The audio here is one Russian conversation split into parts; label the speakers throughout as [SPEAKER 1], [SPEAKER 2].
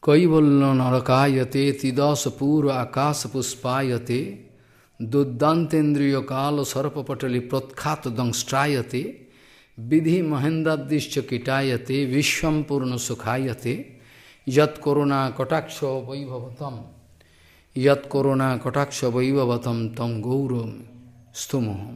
[SPEAKER 1] কৈবল্য নরকায়তে তিদশ পূর্ব আকাশ পুষ্পায়তে দুর্দান্তেন্দ্রিয় কাল সর্পপটলি প্রখ্যাত দংষ্ট্রায়তে বিধি মহেন্দ্রাদিশ্চ কীটায়তে বিশ্বম পূর্ণ সুখায়তে যৎ করুণা কটাক্ষ বৈভবতম যৎ করুণা কটাক্ষ বৈভবতম তম গৌরম স্তোমহম।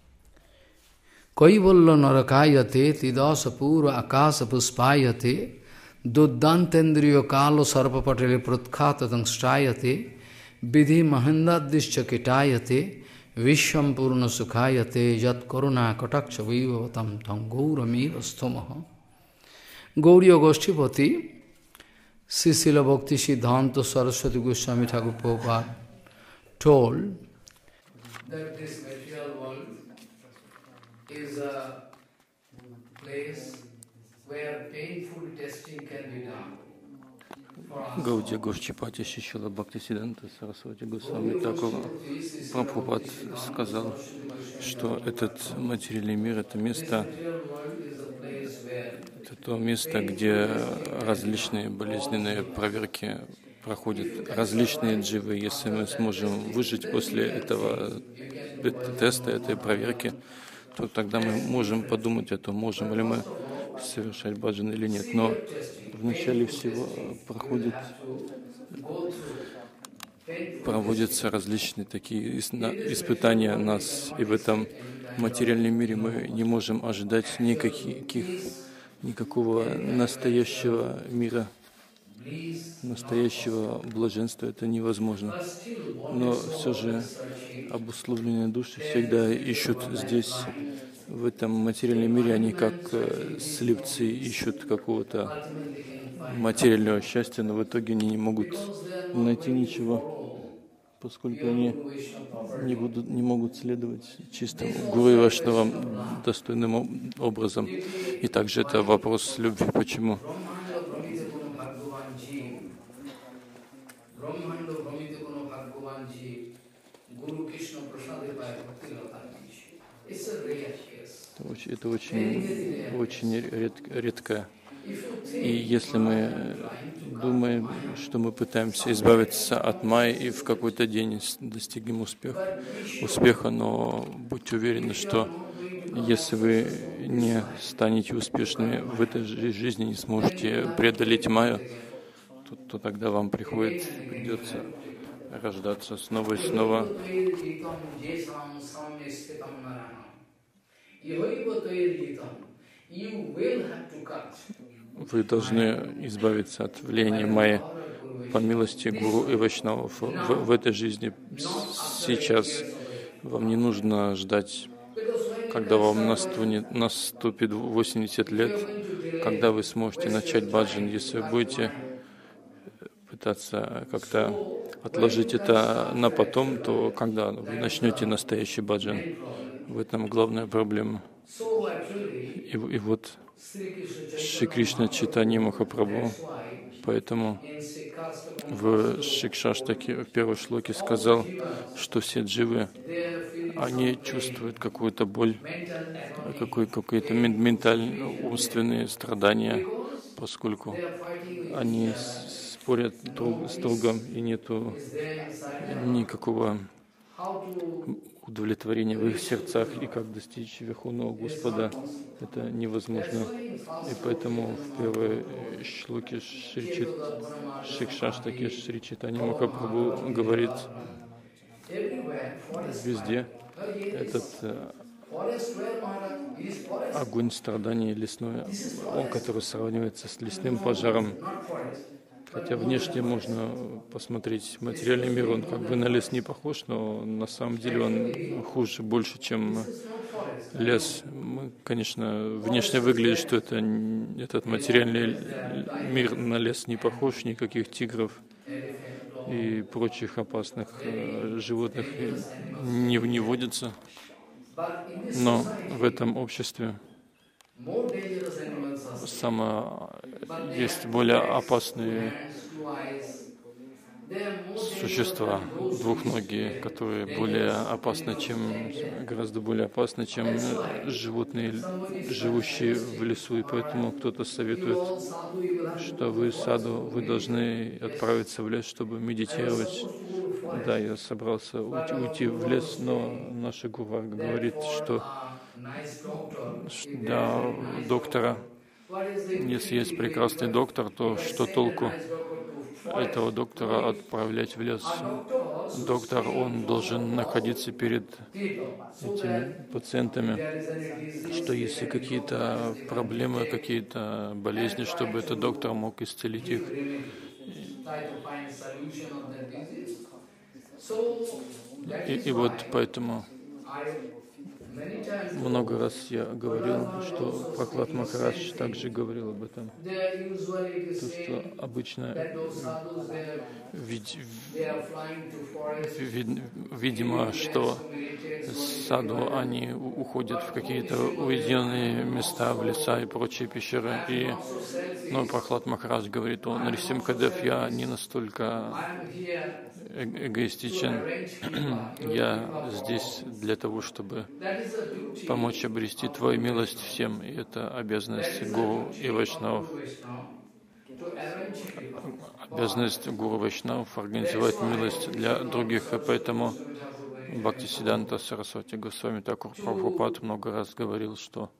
[SPEAKER 1] কৈবল্য নরকায়তে তিদশ পূর্ব আকাশ পুষ্পায়তে দুর্দান্তেন্দ্রিয় কাল সর্পপটলে প্রখ্যাত দংষ্ট্রায়তে বিধি মহেন্দ্রাদিশ্চ কীটায়তে বিশ্বম পূর্ণ সুখায়তে যৎ করুণা কটাক্ষ বৈভবতম তম গৌরমেব স্তোমহ। গৌড়ীয় গোষ্ঠীপতি Sri Srila Bhakti Siddhanta Saraswati Goswami Thakur Prabhupada told that this material world is a place where painful testing can be done.
[SPEAKER 2] Гаудия Гошчипати Шрила Бхактисиддханта Сарасвати Госвами Тхакур Прабхупад сказал, что этот материальный мир — это место, это то место, где различные болезненные проверки проходят, различные дживы. Если мы сможем выжить после этого теста, этой проверки, то тогда мы можем подумать о том, можем ли мы совершать баджан или нет. Но вначале всего проводятся различные такие испытания нас, и в этом материальном мире мы не можем ожидать никакого настоящего мира, настоящего блаженства. Это невозможно. Но все же обусловленные души всегда ищут здесь, в этом материальном мире, они как слепцы ищут какого-то материального счастья, но в итоге они не могут найти ничего, поскольку они не могут следовать чистым гуру и вайшнавам достойным образом. И также это вопрос любви. Почему? Это очень редко. И если мы думаем, что мы пытаемся избавиться от майи и в какой-то день достигнем успеха, но будьте уверены, что если вы не станете успешными в этой жизни, не сможете преодолеть майю, то тогда вам придется рождаться снова и снова. Вы должны избавиться от влияния майи по милости гуру и вайшнавов в этой жизни. Сейчас вам не нужно ждать, когда вам наступит 80 лет, когда вы сможете начать баджан. Если вы будете пытаться как-то отложить это на потом, то когда вы начнете настоящий баджан? В этом главная проблема. И вот Шри Кришна Чайтанья Махапрабху, поэтому в Шикшаштаке, в первой шлоке сказал, что все дживы, они чувствуют какую-то боль, какие-то ментальные, умственные страдания, поскольку они спорят с другом, и нету никакого удовлетворения в их сердцах, и как достичь Верховного Господа, это невозможно. И поэтому в первой шлоке Шикшаштаке Шри Чайтанья Махапрабху говорит, везде этот огонь страдания лесной, который сравнивается с лесным пожаром. Хотя внешне можно посмотреть материальный мир, он как бы на лес не похож, но на самом деле он хуже, больше, чем лес. Конечно, внешне выглядит, что этот материальный мир на лес не похож, никаких тигров и прочих опасных животных не водится. Но в этом обществе есть более опасные существа двухногие, которые гораздо более опасны, чем животные, живущие в лесу. И поэтому кто-то советует, что вы, саду, вы должны отправиться в лес, чтобы медитировать. Да, я собрался уйти в лес, но наша гуру говорит, что для доктора, если есть прекрасный доктор, то что толку этого доктора отправлять в лес? Доктор, он должен находиться перед этими пациентами, что если какие-то проблемы, какие-то болезни, чтобы этот доктор мог исцелить их. И вот поэтому много раз я говорил, что Прохлад Махарадж также говорил об этом, то, что обычно видимо, что саду, они уходят в какие-то уединенные места, в леса и прочие пещеры. Но Прохлад Махарадж говорит, Нарисимхадев, я не настолько эгоистичен. Я здесь для того, чтобы помочь обрести Твою милость всем. И это обязанность гуру и вайшнавов. Обязанность гуру вайшнавов организовать милость для других. И поэтому Бхактисиддханта Сарасвати Госвами Такур Прабхупад много раз говорил, что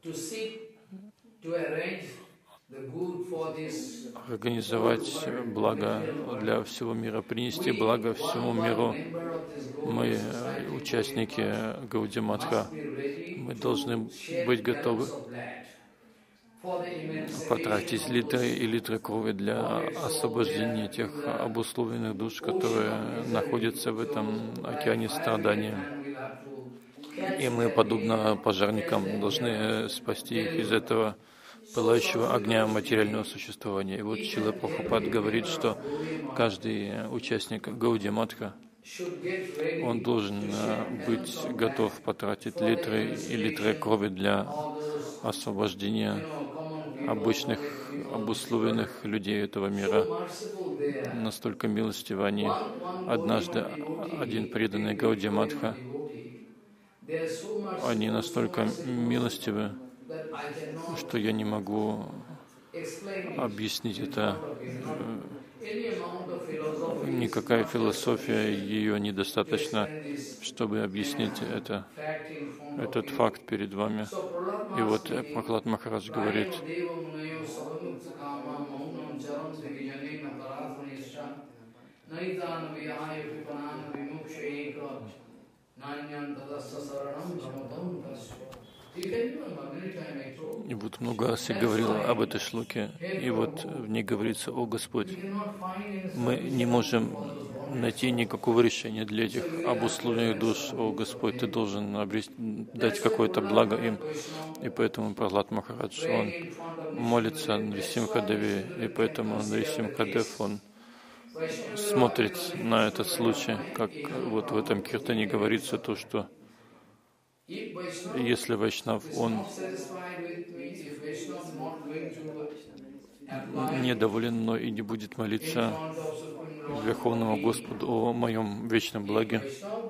[SPEAKER 2] организовать благо для всего мира, принести благо всему миру. Мы, участники Гаудия-матха, мы должны быть готовы потратить литры и литры крови для освобождения тех обусловленных душ, которые находятся в этом океане страдания. И мы, подобно пожарникам, должны спасти их из этого пылающего огня материального существования. И вот Шрила Прабхупад говорит, что каждый участник Гаудия-матха, он должен быть готов потратить литры и литры крови для освобождения обычных, обусловленных людей этого мира. Настолько милостивы они. Однажды один преданный Гаудия-матха, они настолько милостивы, что я не могу объяснить это. Никакая философия, ее недостаточно, чтобы объяснить этот факт перед вами. И вот Прохлад Махарадж говорит, и вот много раз я говорил об этой шлоке, и вот в ней говорится: «О Господь, мы не можем найти никакого решения для этих обусловленных душ. О Господь, Ты должен дать какое-то благо им». И поэтому Прохлад Махарадж, он молится Нарисимхадеве, и поэтому Нарисимхадев, он смотрит на этот случай, как вот в этом киртане говорится, то, что если Вайшнав, он недоволен мной и не будет молиться Верховному Господу о моем вечном благе,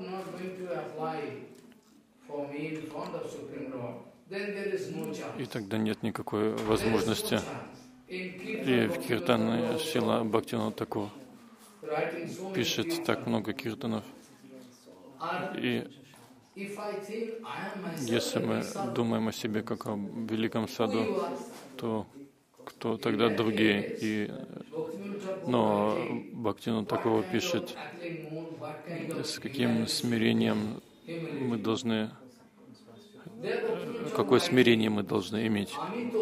[SPEAKER 2] и тогда нет никакой возможности. И в киртане Шрила Бхактивинода Тхакур пишет так много киртанов. И если мы думаем о себе как о великом саду, то кто тогда другие? Но Бхактивинода Тхакур пишет, с каким смирением мы должны, какое смирение мы должны иметь.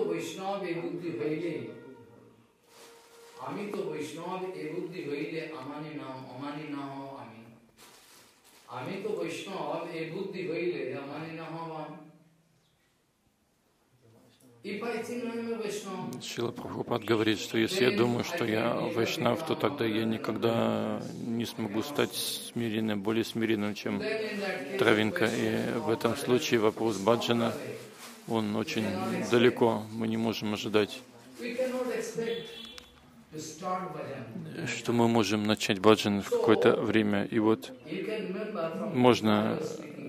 [SPEAKER 2] Шрила Прабхупад говорит, что если я думаю, что я вайшнав, то тогда я никогда не смогу стать смиренным, более смиренным, чем травинка. И в этом случае вопрос баджана, он очень далеко, мы не можем ожидать. что мы можем начать баджан в какое-то время. И вот можно...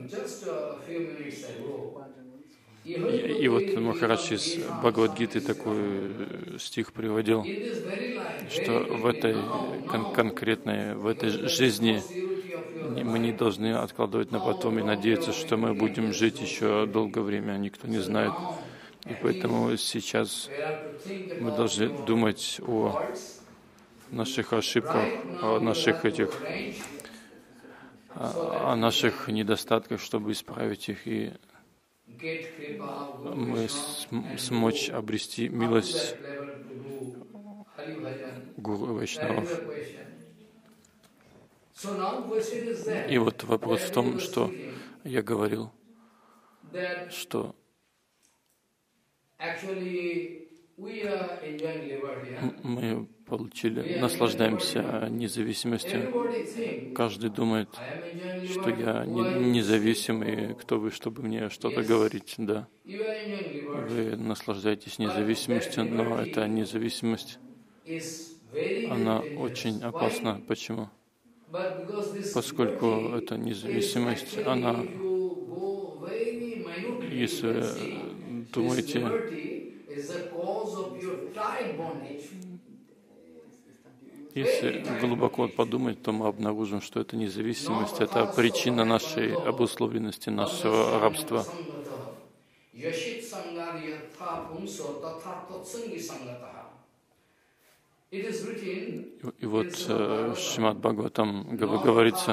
[SPEAKER 2] И вот Махарадж из Бхагавад-гиты такой стих приводил, что в этой конкретной, в этой жизни мы не должны откладывать на потом и надеяться, что мы будем жить еще долгое время, никто не знает. И поэтому сейчас мы должны думать о наших ошибках, о наших о наших недостатках, чтобы исправить их, и мы смочь обрести милость гуру Вайшнавов. И вот вопрос в том, что я говорил, что мы наслаждаемся независимостью. Каждый думает, что я независимый, кто вы, чтобы мне что-то говорить. Да, вы наслаждаетесь независимостью, но эта независимость, она очень опасна. Почему? Поскольку эта независимость, она, если вы думаете, если глубоко подумать, то мы обнаружим, что эта независимость — это причина нашей обусловленности, нашего рабства. И вот в Шримад Бхагаватам говорится,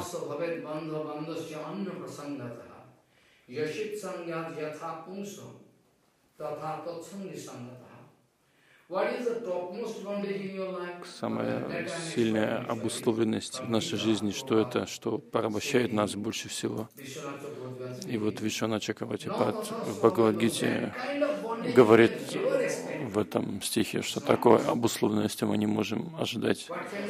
[SPEAKER 2] самая сильная обусловленность в нашей жизни, что это, что порабощает нас больше всего. И вот Вишванат Чакравартипад в Бхагавад-гите говорит в этом стихе, что такой обусловленности мы не можем ожидать.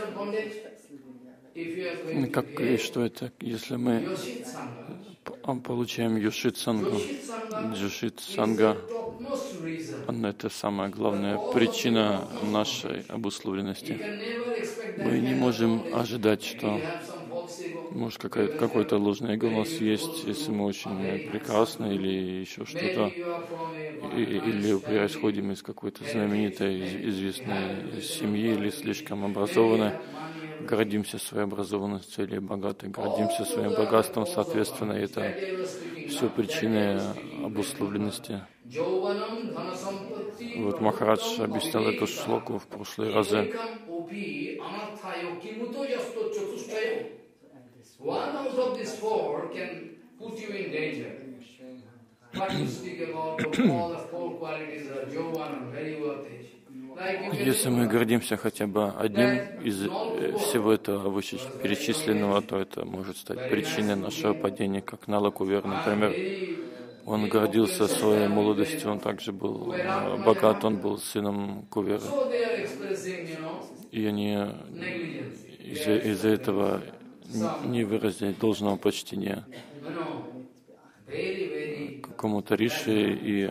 [SPEAKER 2] Как и что это, если мы получаем Йошит Сангу, Джошит Санга, это самая главная причина нашей обусловленности. Мы не можем ожидать, что может какой-то ложный эго у нас есть, если мы очень прекрасны или еще что-то, или происходим из какой-то знаменитой, известной семьи, или слишком образованы, гордимся своей образованностью, или богаты, гордимся своим богатством, соответственно, это все причины обусловленности. Вот Махарадж объяснял эту шлоку в прошлые разы. Если мы гордимся хотя бы одним из всего этого вышеперечисленного, то это может стать причиной нашего падения, как Нала Кувер, например. Он гордился своей молодостью, он также был богат, он был сыном Кувера. И они из-за этого не выразили должного почтения какому-то риши и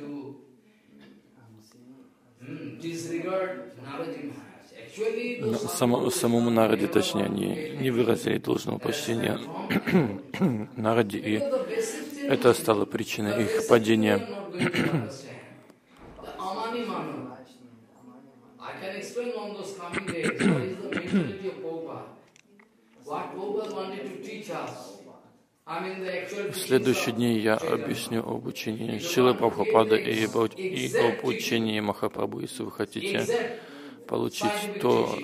[SPEAKER 2] самому Нараде, точнее, они не выразили должного почтения Нараде, и это стало причиной их падения. В следующие дни я объясню об учении Шрилы Прабхупады и об учении Махапрабху. Если вы хотите получить то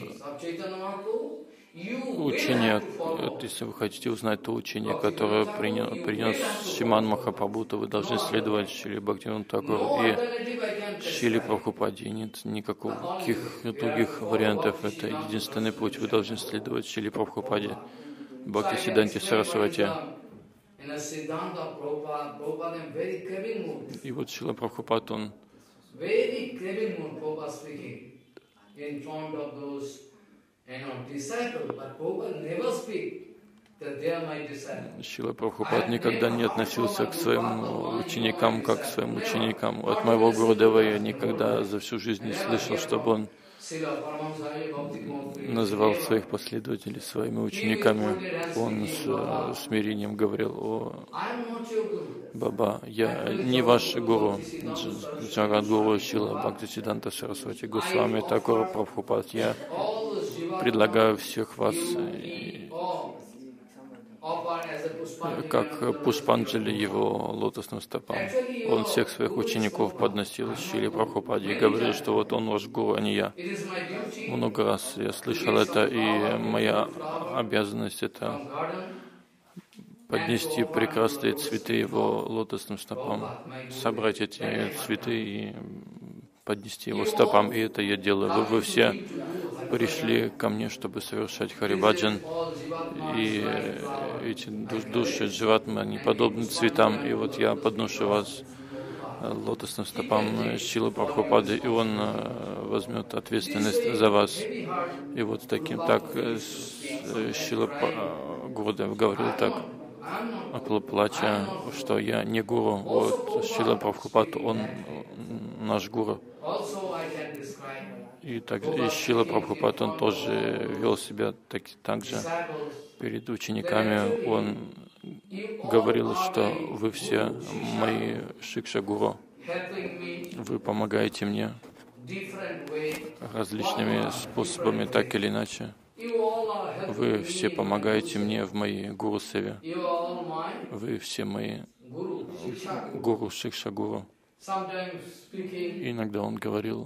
[SPEAKER 2] учение, если вы хотите узнать то учение, которое принес Шриман Махапрабху, то вы должны следовать Шриле Бхактивинода Тхакуру и Шриле Прабхупаде. Нет никаких других вариантов. Это единственный путь. Вы должны следовать Шриле Прабхупаде, Бхактисиддханте Сарасвати. И вот Шрила Прабхупад, он Шрила Прабхупад никогда не относился к своим ученикам как к своим ученикам. От моего Гурудева я никогда за всю жизнь не слышал, чтобы он называл своих последователей своими учениками. Он с смирением говорил: «О Баба, я не ваш гуру, Джагадгуру Шрила Бхактисиддханта Сарасвати Госвами Такур Прабхупад. Я предлагаю всех вас как Пушпанджали его лотосным стопам. Он всех своих учеников подносил Шриле Прабхупаде и говорил, что вот он ваш гуру, а не я. Много раз я слышал это, и моя обязанность — это поднести прекрасные цветы его лотосным стопам, собрать эти цветы и поднести его стопам, и это я делаю. Вы все пришли ко мне, чтобы совершать харибаджан, и эти души дживатмы, они подобны цветам, и вот я подношу вас лотосным стопам Шрилы Прабхупады, и он возьмет ответственность за вас. И вот так Шрила Гурудев говорил так, плача, что я не гуру. Вот Шрила Прабхупад, он наш гуру. И Шрила Прабхупад, он тоже вел себя так же перед учениками. Он говорил, что вы все мои шикша-гуру. Вы помогаете мне различными способами, так или иначе. Вы все помогаете мне в моей гуру-севе. Вы все мои гуру, шикша-гуру. Иногда он говорил: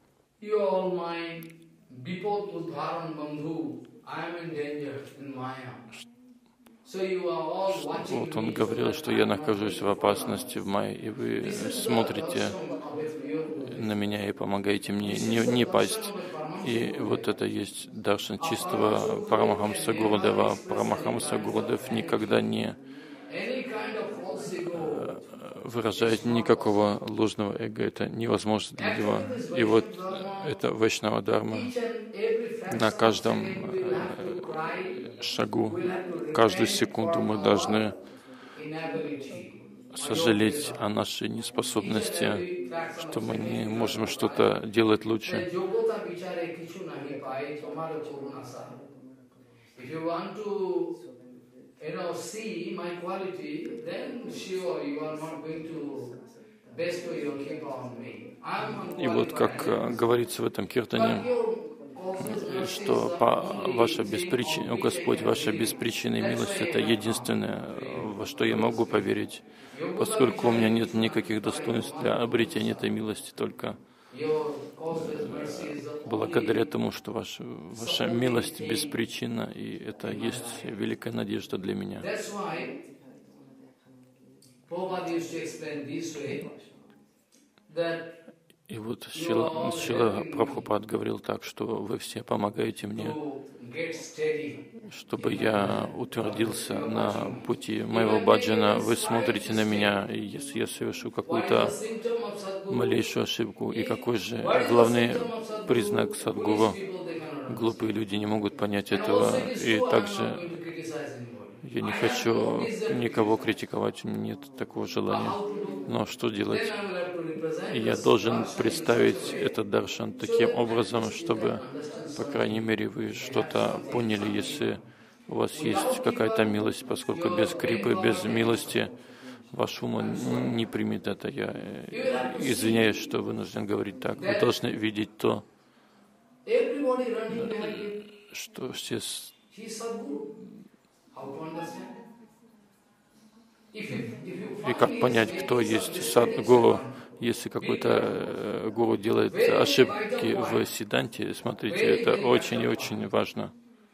[SPEAKER 2] вот он говорил, что я нахожусь в опасности в Майе, и вы смотрите на меня и помогаете мне не пасть. И вот это есть даршан чистого Парамахамса Гурудева. Парамахамса Гурудев никогда не выражает никакого ложного эго. Это невозможно для него. И вот это Вайшнава Дхарма. На каждом шагу, каждую секунду мы должны сожалеть о нашей неспособности, что мы не можем что-то делать лучше. И вот как говорится в этом киртане, что ваша беспричинная, Господь, ваша беспричинная милость — это единственное, во что я могу поверить, поскольку у меня нет никаких достоинств для обретения этой милости, только благодаря тому, что ваша милость беспричинна, и это есть великая надежда для меня. И вот Шрила Прабхупад говорил так, что вы все помогаете мне, чтобы я утвердился на пути моего баджана. Вы смотрите на меня, и если я совершу какую-то малейшую ошибку, и какой же главный признак садгуру? Глупые люди не могут понять этого, и также я не хочу никого критиковать, у меня нет такого желания. Но что делать? Я должен представить этот даршан таким образом, чтобы, по крайней мере, вы что-то поняли, если у вас есть какая-то милость, поскольку без крипы, без милости ваш ум не примет это. Я извиняюсь, что вынужден говорить так. Вы должны видеть то, что все... И как понять, кто есть садгуру? Если какой-то гуру делает ошибки в сиданте, смотрите, это очень и очень важно.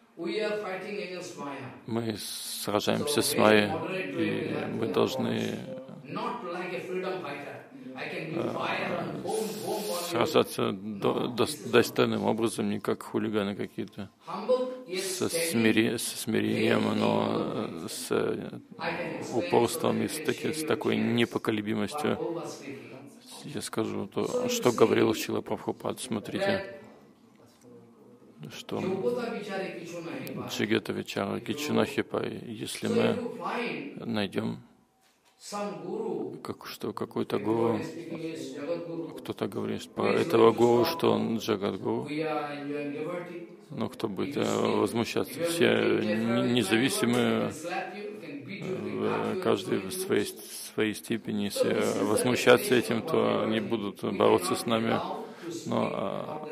[SPEAKER 2] Мы сражаемся с майей, и мы должны сражаться достойным образом, не как хулиганы какие-то, со смирением, но с упорством и с такой непоколебимостью. Я скажу то, что говорил Шрила Прабхупад. Смотрите, что Джигета Вичара Кичуна Хипай, если мы найдем что какой-то гуру, кто-то говорит про этого гуру, что он Джагадгуру, но кто будет возмущаться? Все независимые, каждый в своей степени, если возмущаться этим, то они будут бороться с нами. Но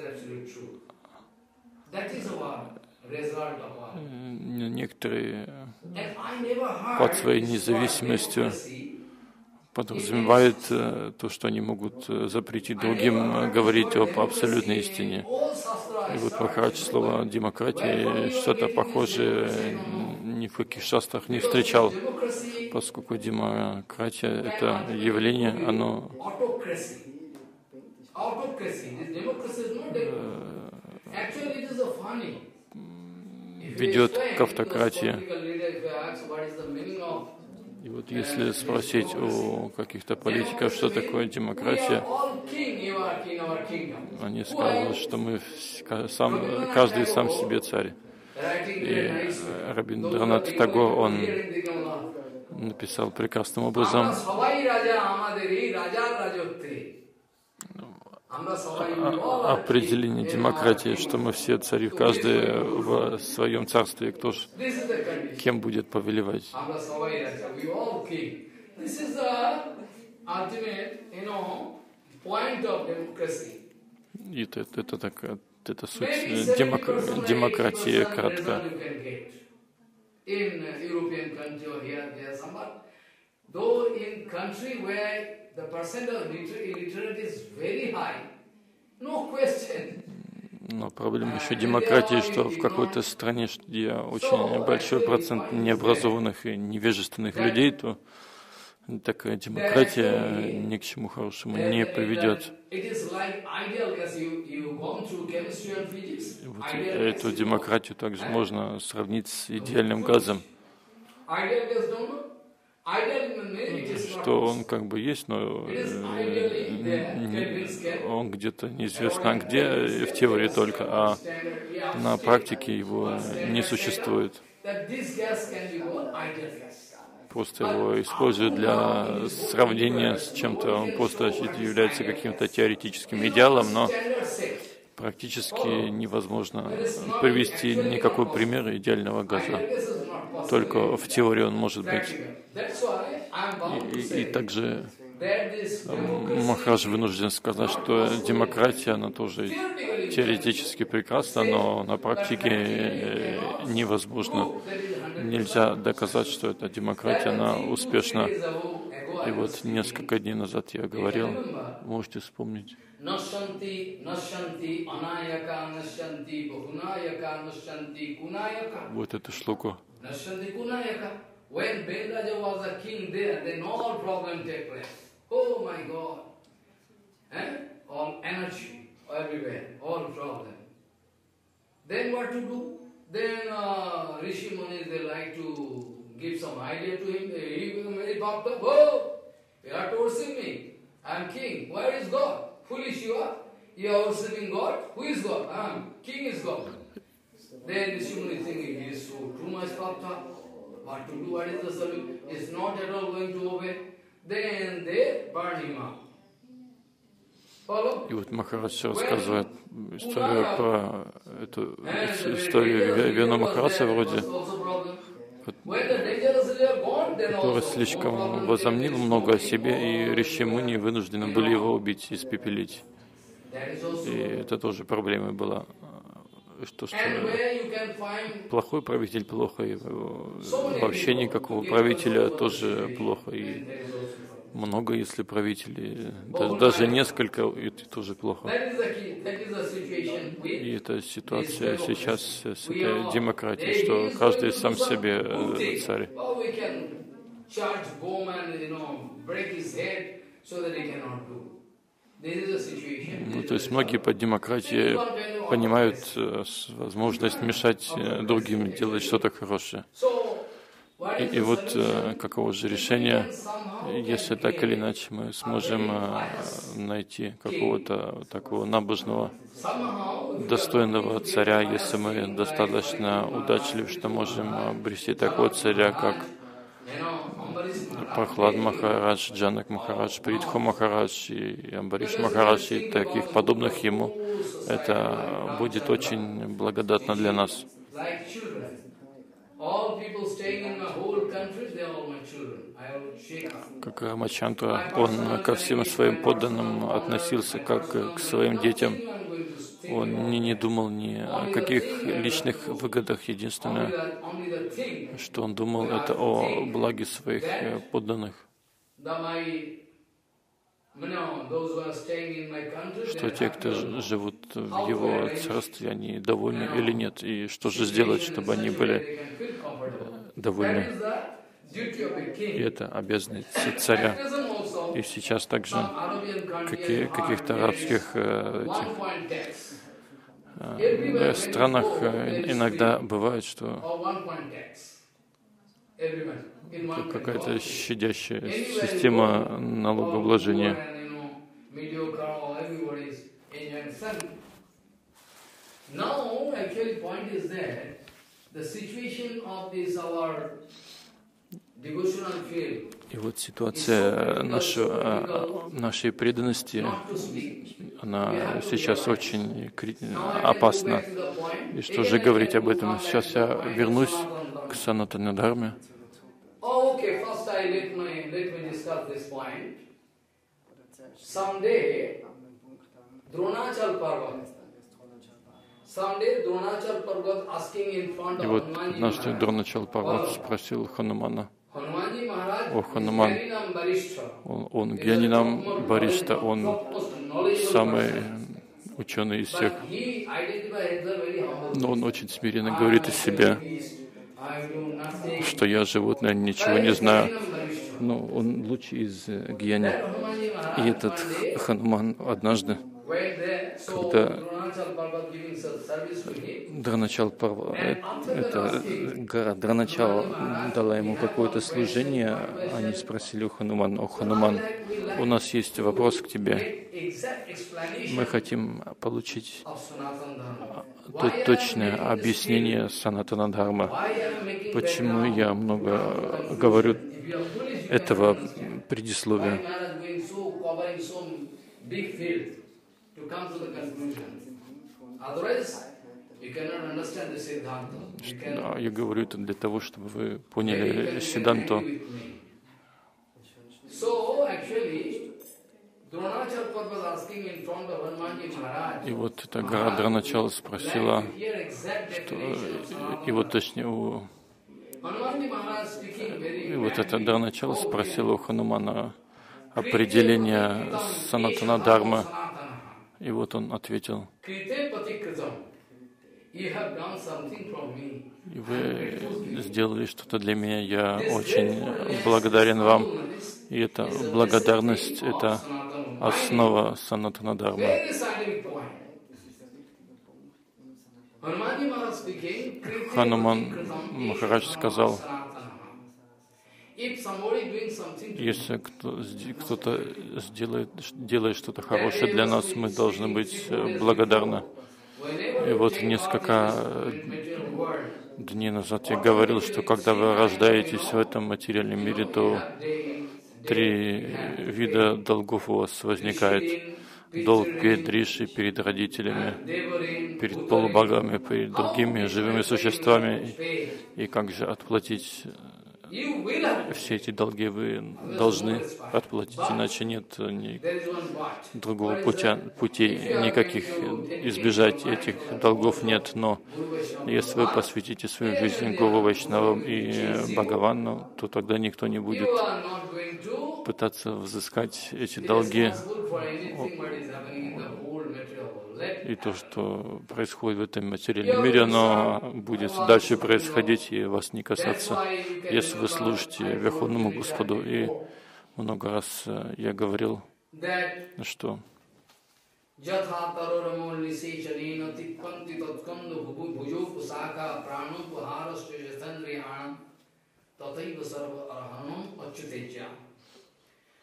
[SPEAKER 2] некоторые под своей независимостью подразумевают то, что они могут запретить другим говорить об абсолютной истине. И вот Махарадж слово демократия, что-то похожее ни в каких шастрах не встречал, поскольку демократия — это явление, оно ведет к автократии. И вот если спросить у каких-то политиков, что такое демократия, они скажут, что мы каждый сам себе царь. И Рабиндранат Тагор, он написал прекрасным образом определение демократии, что мы все цари, каждый в своем царстве, кто ж кем будет повелевать. И это суть демократии кратко. Но проблема еще демократии, что в какой-то стране, где очень большой процент необразованных и невежественных людей, то такая демократия ни к чему хорошему не приведет. Вот эту демократию также можно сравнить с идеальным газом. Что он как бы есть, но он где-то неизвестно где, в теории только, а на практике его не существует. Просто его используют для сравнения с чем-то, он просто является каким-то теоретическим идеалом, но практически невозможно привести никакой пример идеального газа. Только в теории он может быть. И также Махарадж вынужден сказать, что демократия, она тоже теоретически прекрасна, но на практике невозможно. Нельзя доказать, что эта демократия, она успешна. И вот несколько дней назад я говорил, можете вспомнить. Вот эту шлоку. When Benraja was a king there, then all problems take place. Oh my God! All energy everywhere, all problem. Then what to do? Then Rishi Munis, they like to give some idea to him. He become very puffed up. Oh, you are worshiping me. I am king. Where is God? Foolish you are. You are worshiping God. Who is God? King is God. Then Rishi Munis thinking he is so too much puffed up. What to do? What is the solution? Is not at all going to obey. Then they burn him up. И вот Махарадж рассказывает историю про эту историю Вену Махараджа вроде, который слишком возомнил много о себе, и Риши Муни вынуждены были его убить, испепелить. И это тоже проблемой была. Что плохой правитель плохо, и вообще никакого правителя тоже плохо, и много, если правителей, даже несколько, это тоже плохо. И это ситуация сейчас с этой демократией, что каждый сам себе царь. Ну, то есть многие под демократией понимают возможность мешать другим делать что-то хорошее. И вот каково же решение, если так или иначе мы сможем найти какого-то такого набожного, достойного царя, если мы достаточно удачливы, что можем обрести такого царя, как Прохлад Махарадж, Джанак Махарадж, Притху Махарадж и Амбариш Махарадж и таких подобных ему, это будет очень благодатно для нас. Как Рамачандра, он ко всем своим подданным относился как к своим детям. Он не думал ни о каких личных выгодах. Единственное, что он думал, это о благе своих подданных. Что те, кто живут в его царстве, они довольны или нет, и что же сделать, чтобы они были довольны. И это обязанность царя. И сейчас также каких-то арабских странах иногда бывает, что какая-то щадящая система налогообложения. И вот ситуация нашей преданности, она сейчас очень опасна. И что же говорить об этом? Сейчас я вернусь к Санатана Дхарме. И вот однажды Дроначал Парват спросил Ханумана: «О, Хануман, он Гьянинам Баришта, он самый ученый из всех, но он очень смиренно говорит о себе, что я животное, ничего не знаю, но он лучший из Гьяни». И этот Хануман однажды, когда Дроначал Парва, это гора Дроначал дала ему какое-то служение, они спросили у Ханумана: «О, Хануман, у нас есть вопрос к тебе. Мы хотим получить точное объяснение Санатана Дхармы. Почему я много говорю этого предисловия?» Я говорю это для того, чтобы вы поняли Сиддханту. И вот эта гора Дроначала спросила, что, и вот точнее, и вот эта Дроначала спросила у Ханумана определение Санатана Дхармы. И вот он ответил: «И вы сделали что-то для меня, я очень благодарен вам». И эта благодарность — это основа Санатана Дхармы. Хануман Махарадж сказал: если кто-то делает что-то хорошее для нас, мы должны быть благодарны. И вот несколько дней назад я говорил, что когда вы рождаетесь в этом материальном мире, то 3 вида долгов у вас возникает. Долг перед Риши, перед родителями, перед полубогами, перед другими живыми существами. И как же отплатить все эти долги? Вы должны отплатить, иначе нет другого пути, никаких избежать этих долгов нет. Но если вы посвятите свою жизнь Гуру, Вайшнавам и Бхагавану, то тогда никто не будет пытаться взыскать эти долги. И то, что происходит в этом материальном мире, оно будет дальше происходить и вас не касаться, если вы служите Верховному Господу. И много раз я говорил, что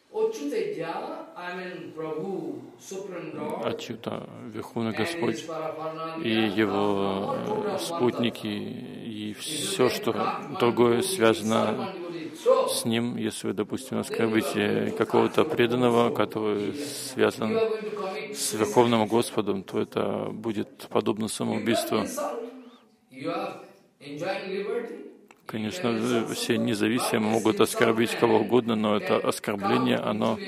[SPEAKER 2] Ачюта, Верховный Господь, и его спутники, и все, что другое связано с ним, если вы, допустим, оскорбите какого-то преданного, который связан с Верховным Господом, то это будет подобно самоубийству. Конечно, все независимо могут оскорбить кого угодно, но это оскорбление, оно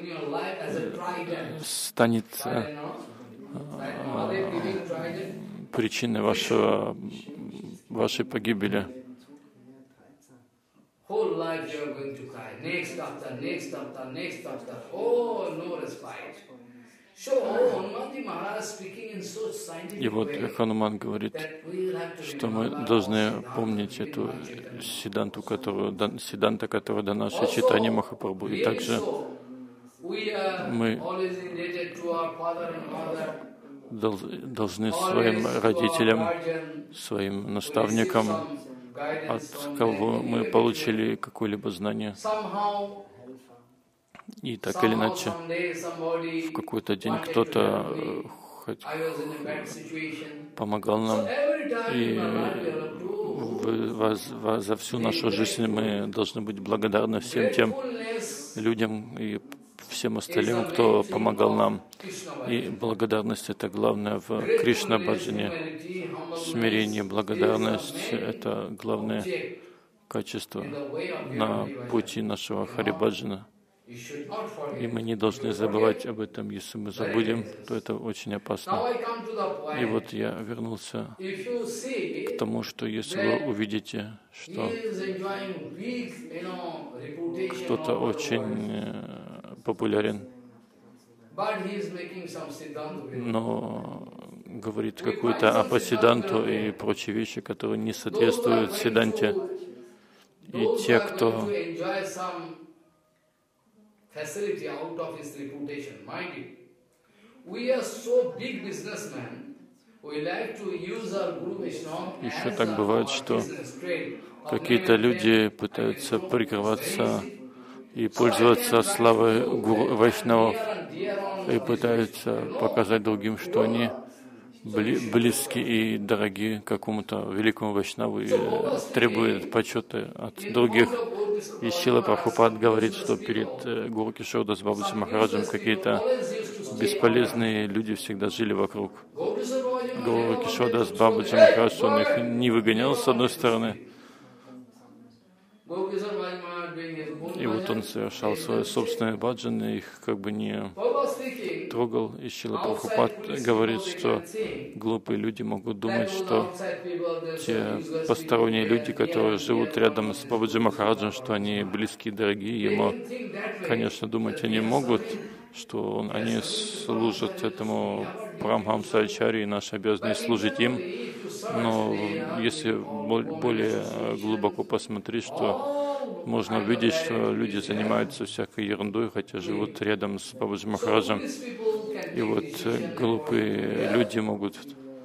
[SPEAKER 2] станет причиной вашей погибели. И вот Хануман говорит, что мы должны помнить эту сиданту, которая дана Шри Чайтанья Махапрабху. И также мы должны своим родителям, своим наставникам, от кого мы получили какое-либо знание. И так или иначе, в какой-то день кто-то помогал нам, и за всю нашу жизнь мы должны быть благодарны всем тем людям и всем остальным, кто помогал нам. И благодарность — это главное в Кришна-баджане. Смирение, благодарность — это главное качество на пути нашего Хари-баджана. И мы не должны забывать об этом. Если мы забудем, то это очень опасно. И вот я вернулся к тому, что если вы увидите, что кто-то очень популярен, но говорит какую-то апасиданту и прочие вещи, которые не соответствуют сиданте, и те, кто
[SPEAKER 1] facility out of his reputation, mind you. We are so big businessmen, we like to use our Guru Vaishnava
[SPEAKER 2] еще так бывает, что какие-то люди пытаются прикрываться и пользоваться славой Гуру Вайшнавов и пытаются показать другим, что они близки и дороги какому-то великому Вайшнаву и требуют почета от других. И Шрила Прабхупад говорит, что перед Гуру Кишордас Бабаджи Махараджем какие-то бесполезные люди всегда жили вокруг. Гуру Кишордас Бабаджи Махарадж, он их не выгонял с одной стороны, и вот он совершал свои собственные баджаны, их как бы не трогал. И Шрила Прабхупад говорит, что глупые люди могут думать, что те посторонние люди, которые живут рядом с Бабаджи Махараджем, что они близкие, дорогие ему. Конечно, думать они могут, что они служат этому Парамхамса-ачарье, и наша обязанность служить им. Но если более глубоко посмотреть, что можно увидеть, что люди занимаются всякой ерундой, хотя живут рядом с Бабаджи Махараджем. И вот глупые люди могут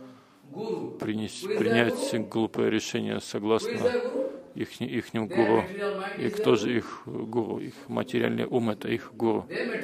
[SPEAKER 2] принять глупое решение согласно ихним гуру. И кто же их гуру? Их материальный ум — это их гуру.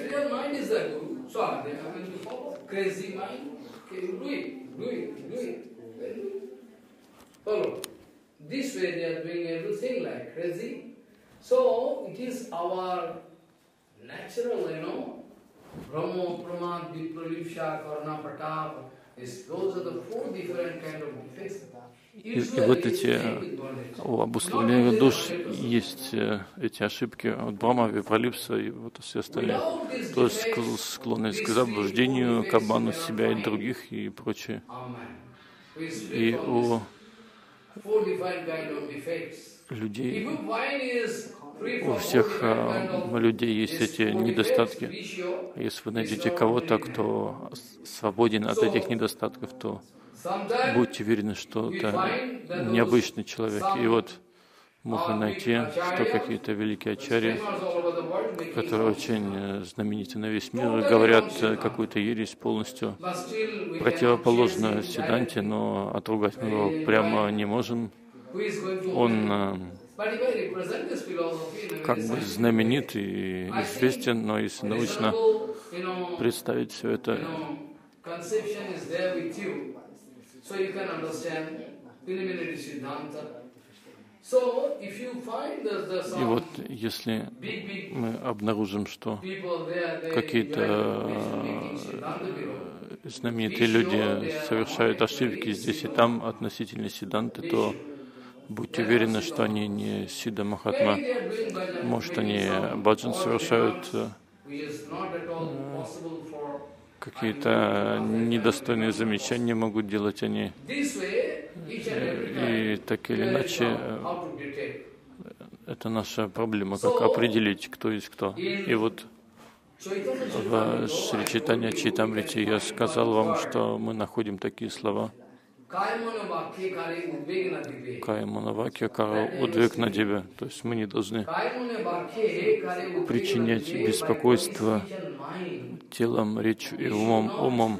[SPEAKER 1] So it is our natural, Brahmo, Pramad, Vipralipsha, Karna, Pratap. Those are the four different kind of defects.
[SPEAKER 2] И вот эти у обусловленных душ есть эти ошибки от Брахма, Випралипса и вот все остальные. То есть склонность к заблуждению, к обману себя и других и прочее. И у людей, у всех людей есть эти недостатки. Если вы найдете кого-то, кто свободен от этих недостатков, то будьте уверены, что это необычный человек. И вот можно найти, что какие-то великие ачарьи, которые очень знамениты на весь мир, говорят какую-то ересь полностью противоположную Сиданте, но отругать мы его прямо не можем. Он как бы знаменит и известен, но если научно представить все это, и вот если мы обнаружим, что какие-то знаменитые люди совершают ошибки здесь и там относительно Сиддханты, то будьте уверены, что они не Сиддха Махатма. Может, они баджан совершают какие-то недостойные замечания могут делать они. И так или иначе, это наша проблема, как определить, кто есть кто. И вот в Шри Чайтанья Чайтамрите я сказал вам, что мы находим такие слова. Кая Манавакья Кара Удвекна Дивя. То есть мы не должны причинять беспокойство телом, речью и умом.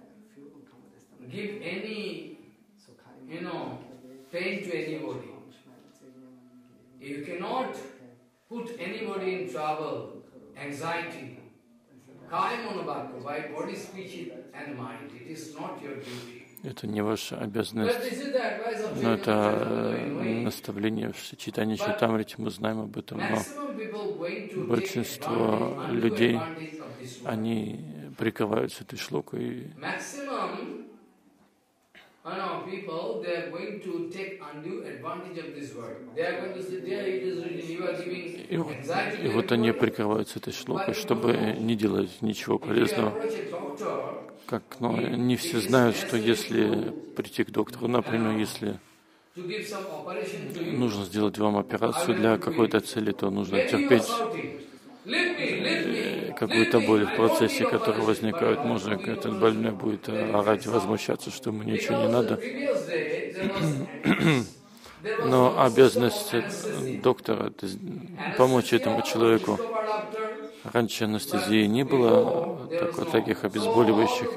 [SPEAKER 2] Это не ваша обязанность, но это наставление в Чайтанья Чайтамрите, мы знаем об этом, но большинство людей, они прикрываются этой шлокой. И вот они прикрываются этой шлокой, чтобы не делать ничего полезного. Но не все знают, что если прийти к доктору, например, если нужно сделать вам операцию для какой-то цели, то нужно терпеть какую-то боль в процессе, которая возникает. Можно, этот больной будет орать, возмущаться, что ему ничего не надо. Но обязанность доктора — это помочь этому человеку. Раньше анестезии не было, таких обезболивающих.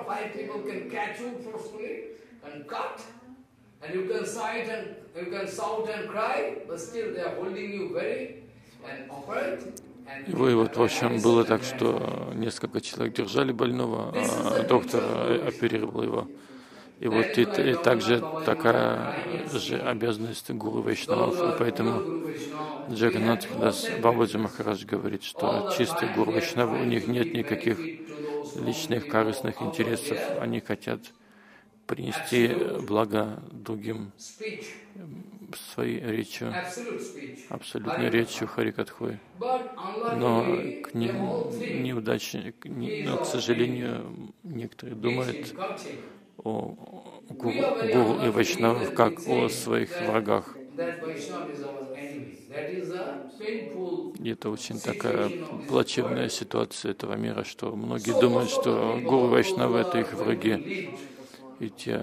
[SPEAKER 2] И вот, в общем, было так, что несколько человек держали больного, а доктор оперировал его. И вот и также такая же обязанность гуру Вайшнавов. И поэтому Джаганнат Дас Бабаджи Махарадж говорит, что чистые гуру Вайшнавы, у них нет никаких личных корыстных интересов. Они хотят принести благо другим своей речью, абсолютной речью Харикатхой. Но к неудаче, к сожалению, некоторые думают о гуру и вайшнавах как о своих врагах. И это очень такая плачевная ситуация этого мира, что многие думают, что гуру вайшнавы — это их враги. И те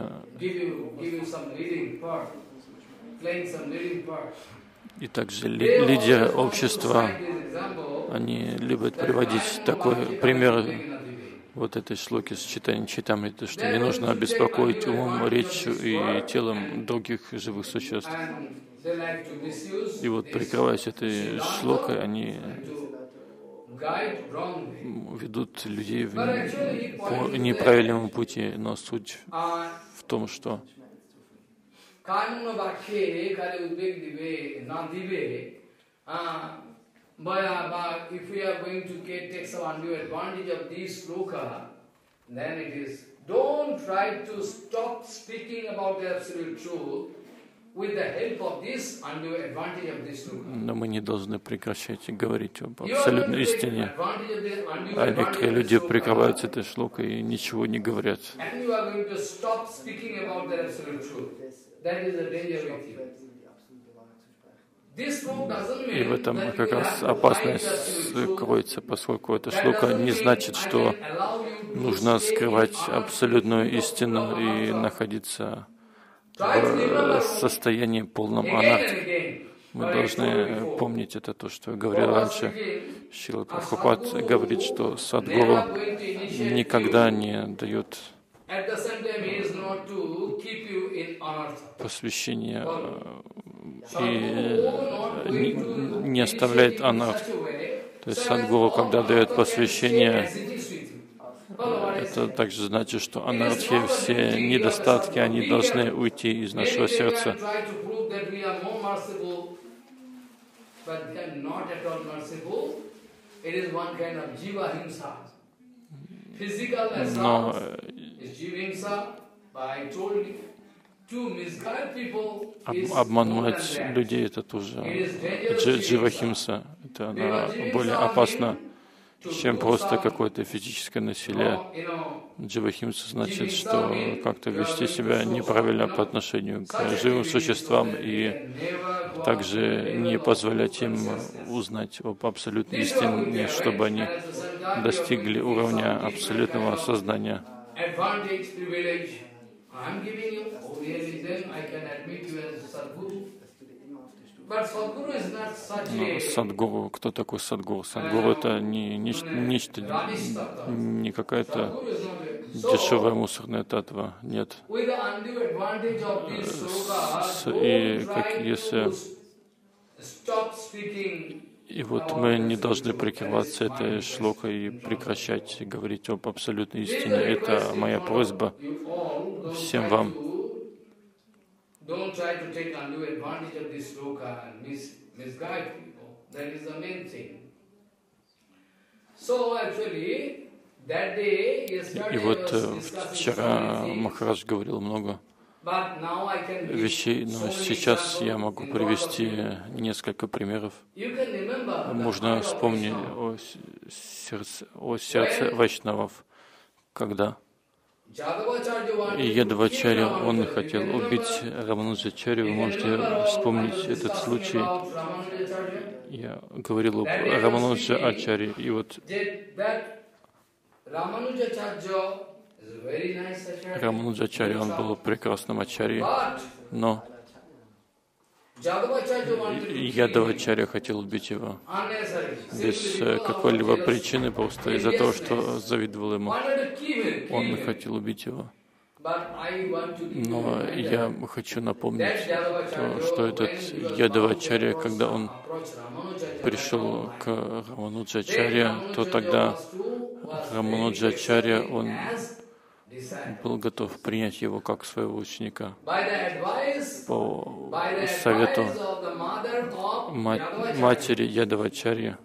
[SPEAKER 2] и также лидеры общества, они любят приводить такой пример вот этой шлоки с Чайтанья Чайтамриты, что не нужно беспокоить умом, речью и телом других живых существ. И вот, прикрываясь этой шлокой, они ведут людей по неправильному пути, но суть в том, что if we are going to take some undue advantage of this sloka, then it is, don't try to stop speaking about the absolute truth with the help of this undue advantage of this sloka. Но мы не должны прекращать говорить об абсолютной истине. А некоторые люди прикрываются этой шлокой и ничего не говорят. And you are going to stop speaking about the absolute truth. That is the danger with you. И в этом как раз опасность кроется, поскольку эта шлока не значит, что нужно скрывать абсолютную истину и находиться в состоянии полном анархии. Мы должны помнить это, то, что я говорил раньше. Шрила Прабхупад говорит, что Садгуру никогда не дает посвящение и не оставляет анарх. То есть Садгуру, когда дает посвящение, это также значит, что анархи, все недостатки, они должны уйти из нашего сердца. Но обманывать людей — это тоже дживахимса. Это она более опасна, чем просто какое-то физическое насилие. Дживахимса значит, что как-то вести себя неправильно по отношению к живым существам и также не позволять им узнать об абсолютной истине, чтобы они достигли уровня абсолютного сознания. Садгуру, кто такой Садгуру? Садгуру — это нечто, не какая-то дешевая мусорная татва, нет. И как если... И вот мы не должны прикрываться этой шлокой и прекращать говорить об абсолютной истине. Это моя просьба всем вам. И вот вчера Махарадж говорил много вещей, но сейчас я могу привести несколько примеров. Можно вспомнить о сердце вайшнавов, когда Ядавачарья, он хотел убить Рамануджачарью. Вы можете вспомнить этот случай. Я говорил об Рамануджачарье, и вот Рамануджачарья, он был прекрасным ачарьей, но Ядавачарья хотел убить его без какой-либо причины, просто из-за того, что завидовал ему. Он хотел убить его. Но я хочу напомнить, что этот Ядавачарья, когда он пришел к Рамануджачарье, то тогда Рамануджачарья, он был готов принять его как своего ученика. По совету матери Ядавачарьи,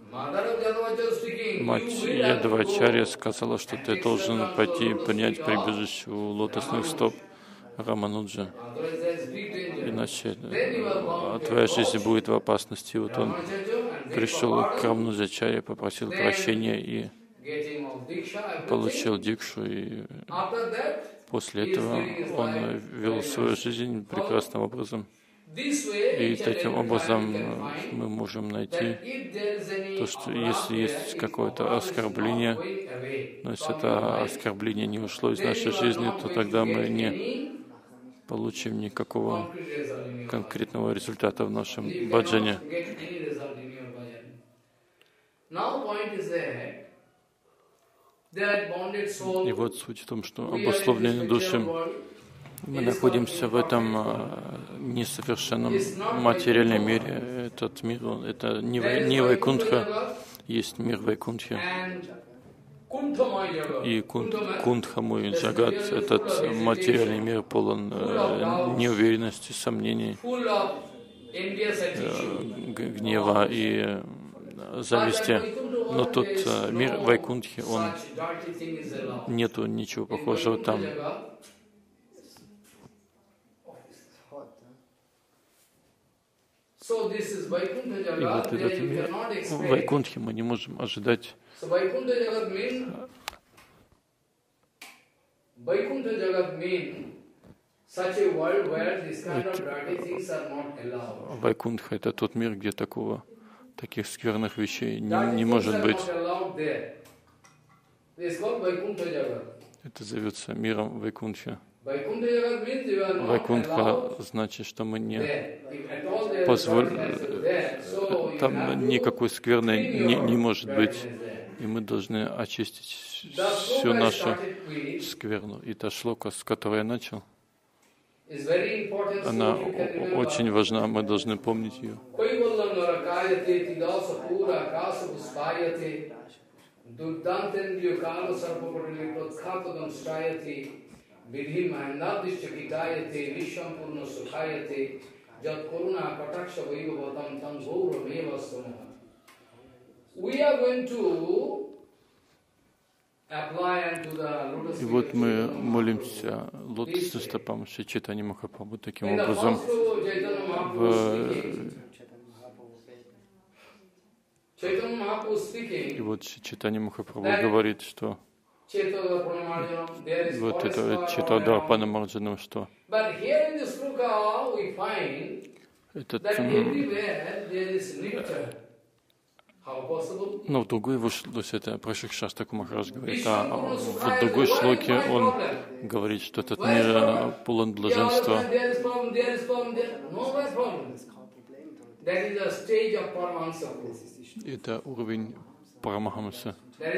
[SPEAKER 2] мать Ядавачарья сказала, что ты должен пойти принять прибежище у лотосных стоп Рамануджа, иначе твоя жизнь будет в опасности. Вот он пришел к Рамануджачарье, попросил прощения и получил дикшу, и после этого он вел свою жизнь прекрасным образом. И таким образом мы можем найти то, что если есть какое-то оскорбление, но если это оскорбление не ушло из нашей жизни, то тогда мы не получим никакого конкретного результата в нашем баджане. И вот суть в том, что обусловленные души, мы находимся в этом несовершенном материальном мире. Этот мир, это не Вайкунтха, есть мир Вайкунтхи. И Кунтхамой Джагат, этот материальный мир полон неуверенности, сомнений, гнева и зависти. Но тот мир Вайкунтхи, он нету ничего похожего там. И вот этот мир Вайкунтхи мы не можем ожидать. Вайкунтха — это тот мир, где таких скверных вещей не может быть. Это зовется миром Вайкунтхи. Вайкунтха значит, что мы не позволим, там никакой скверны не может быть, и мы должны очистить всю нашу скверну. И та шлока, с которой я начал, Она очень важна, мы должны помнить ее. И вот мы молимся лотосным стопам Шри Чайтаньи Махапрабху таким образом. И вот Шри Чайтанья Махапрабху говорит, что вот это Четадарпана Марджанам, что но в другой его шлоке, это про Шикшаштаку Махарадж говорит, а в другой шлоке он говорит, что этот мир полон блаженства. Это уровень Парамахамса.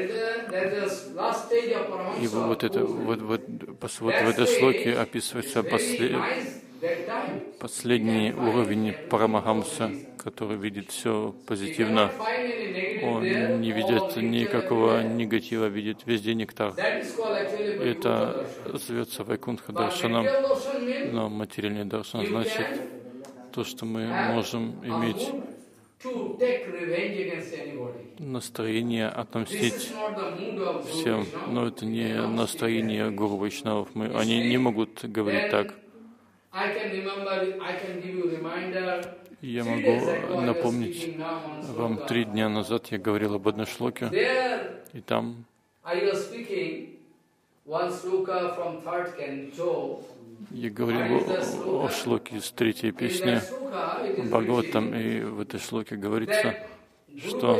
[SPEAKER 2] И вот в этой шлоке описывается последний уровень Парамахамса, который видит все позитивно. Он не видит никакого негатива, видит везде нектар. Это зовется Вайкунтха Даршанам, но материальный даршан значит то, что мы можем иметь настроение отомстить всем, но это не настроение гуру вайшнавов. Они не могут говорить так. Я могу напомнить вам, 3 дня назад я говорил об одной шлоке, и там я говорил о шлоке из 3-й песни Бхагаватам, и в этой шлоке говорится, что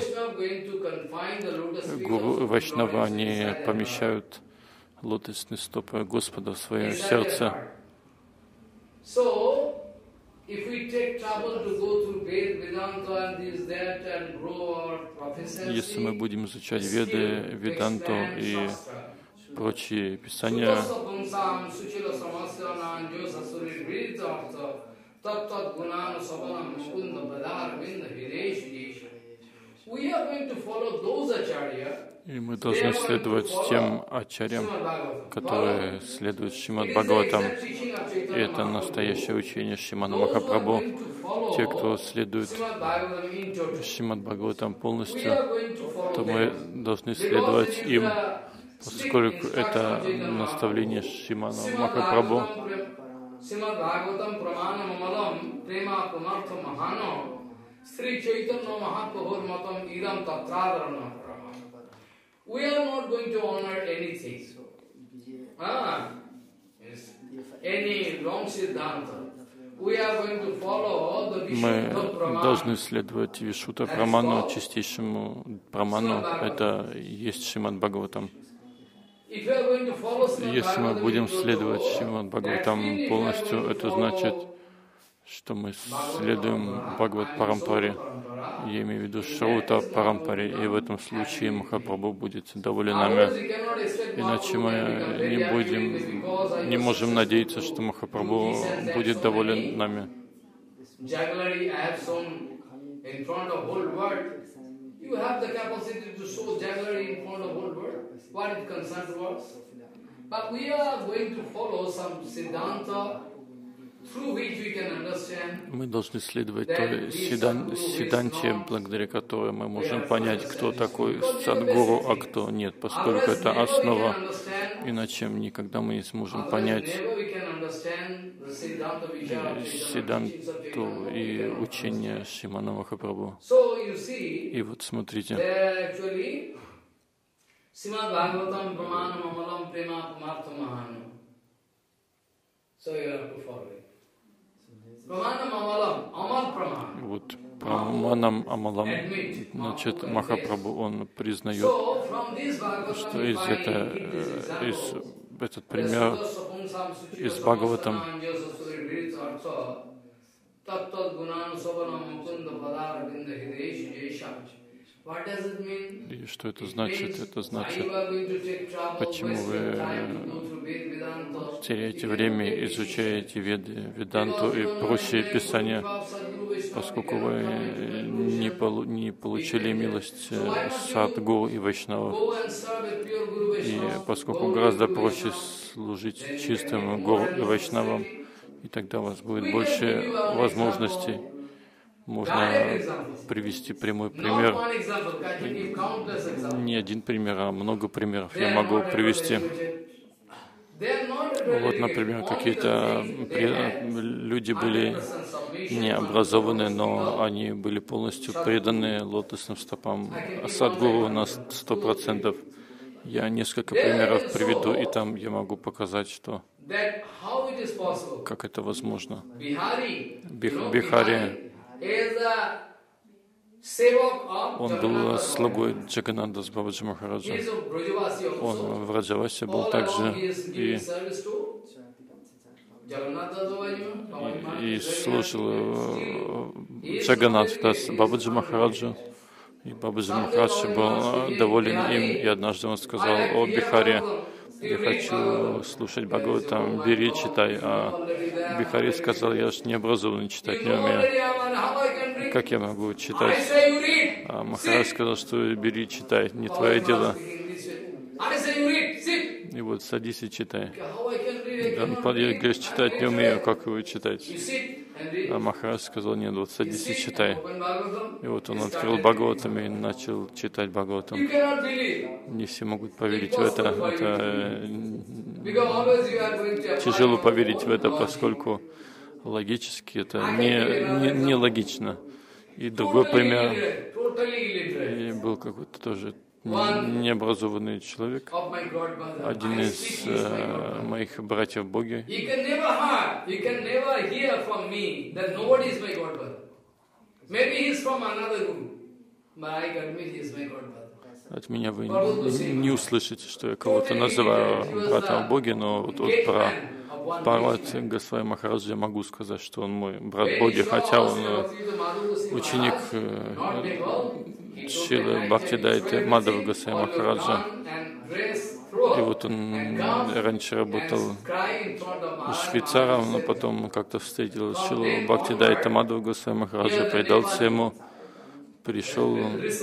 [SPEAKER 2] гуру Вайшнава, они помещают лотосные стопы Господа в свое сердце. Если мы будем изучать Веды, Веданту и прочие писания, и мы должны следовать тем ачарьям, которые следуют Шримад Бхагаватам. И это настоящее учение Шримана Махапрабху. Те, кто следует Шримад Бхагаватам полностью, то мы должны следовать им, поскольку это наставление Шримана Махапрабху. Sri Chaitanya Mahaprabhu's matam idam tatradarana prama. We are not going to honor anything. Any wrong siddhanta. We are going to follow the Vishuddha Pramana. Мы должны следовать Вишудха Праману, чистейшему Праману. Это и есть Шримад Бхагаватам. Если мы будем следовать Шримад Бхагаватам полностью, это значит, что мы следуем Бхагават Парампаре, я имею в виду Шраута Парампаре, и в этом случае Махапрабху будет доволен нами. Иначе мы не можем надеяться, что Махапрабху будет доволен нами. Мы должны следовать той седанте, благодаря которой мы можем понять, кто такой садгуру, а кто нет, поскольку это основа, иначе никогда мы не сможем понять седанту и учение Шримана Махапрабху. И вот смотрите. Вот Праманам Амалам, значит, Махапрабху, он признает, что этот пример из Бхагаватам, и что это значит? Это значит, почему вы теряете время, изучаете Веды, Веданту и прочие писания, поскольку вы не получили милость Садгуру и Вайшнавов. И поскольку гораздо проще служить чистым Гуру и Вайшнавам, и тогда у вас будет больше возможностей. Можно привести прямой пример. Не один пример, а много примеров я могу привести. Вот, например, какие-то люди были необразованные, но они были полностью преданы лотосным стопам Садгуру на 100%. Я несколько примеров приведу, и там я могу показать, что как это возможно. Бихари, он был слугой Джаганнатас Бабаджи Махараджа. Он в Раджавасе был также и служил Джаганнатас Бабаджи Махараджу. И Бабаджи Махарадж был доволен им, и однажды он сказал: «О, Бихари, я хочу слушать Бхагаватам, бери, читай». А Бихари сказал: «Я же не образованный, читать не умею. Как я могу читать?» А Махарадж сказал, что бери, читай, не твое дело. И вот садись и читай. Он говорит: читать не умею, как его читать? А Махарадж сказал: нет, вот садись и читай. И вот он открыл Бхагаватам и начал читать Бхагаватам. Не все могут поверить в это. Тяжело поверить в это, поскольку логически это не логично. И другой пример. И был какой-то тоже необразованный человек, один из моих братьев Боги. От меня вы не услышите, что я кого-то называю братом Боги, но вот про Парвати Госвами Махараджа я могу сказать, что он мой брат Боги, хотя он ученик Шрилы Бхактидайты Мадхава Госвами Махараджа. И вот он раньше работал швейцаром, но потом как-то встретил Шрилу Бхактидайты Мадхава Госвами Махараджа, предался ему, пришел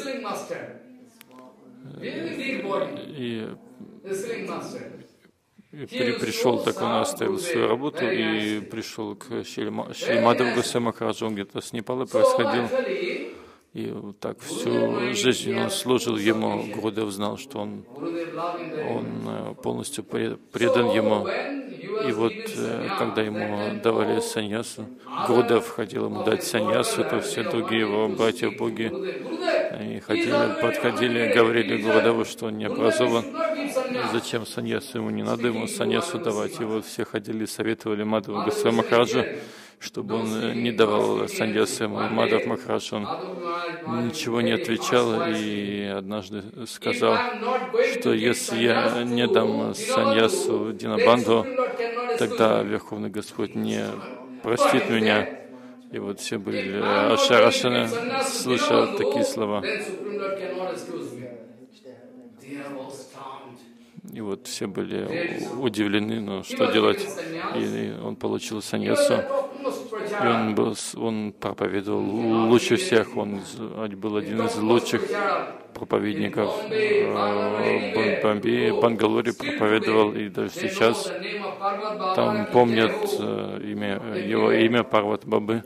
[SPEAKER 2] пришел, так он оставил свою работу и пришел к Шри Мадхава Госвами Махараджу. Он где-то с Непала происходил. И вот так всю жизнь он служил ему. Гурудев знал, что он полностью предан ему. И вот когда ему давали саньясу, Гурудев хотел ему дать саньясу, то все другие его братья Боги подходили, говорили Гурудеву, что он не образован. Зачем саньясу ему? Не надо ему саньясу давать. И вот все ходили, советовали Мадхаву Госвами Махараджу, чтобы он не давал саньясу ему. Мадхав Махарадж, он ничего не отвечал и однажды сказал, что если я не дам саньясу Динабандху, тогда Верховный Господь не простит меня. И вот все были ошарашены, слыша такие слова. И вот все были удивлены, но что делать? И он получил саньясу. И он проповедовал лучше всех. Он был один из лучших проповедников в Бомбее, Бангалоре проповедовал. И даже сейчас там помнят его имя Парват Бабы.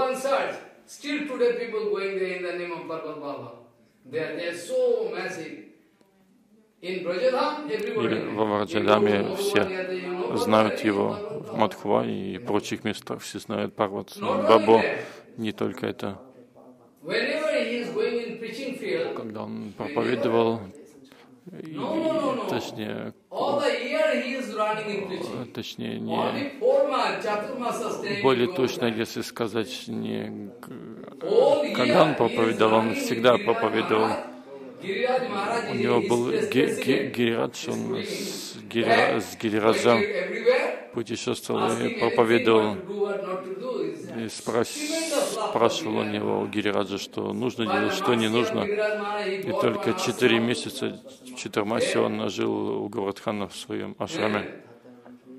[SPEAKER 2] И во Враджадаме все знают его, в Мадхва и прочих местах все знают Парват Бабу. Не только это. Когда он проповедовал, точнее, более точно, если сказать, не когда он проповедовал, он всегда проповедовал. У него был Гирирадж, он с Гирираджем путешествовал и проповедовал. И спрашивал у него, у Гирираджа, что нужно делать, что не нужно. И только 4 месяца, 4 маси он жил у Говардхана в своем ашраме.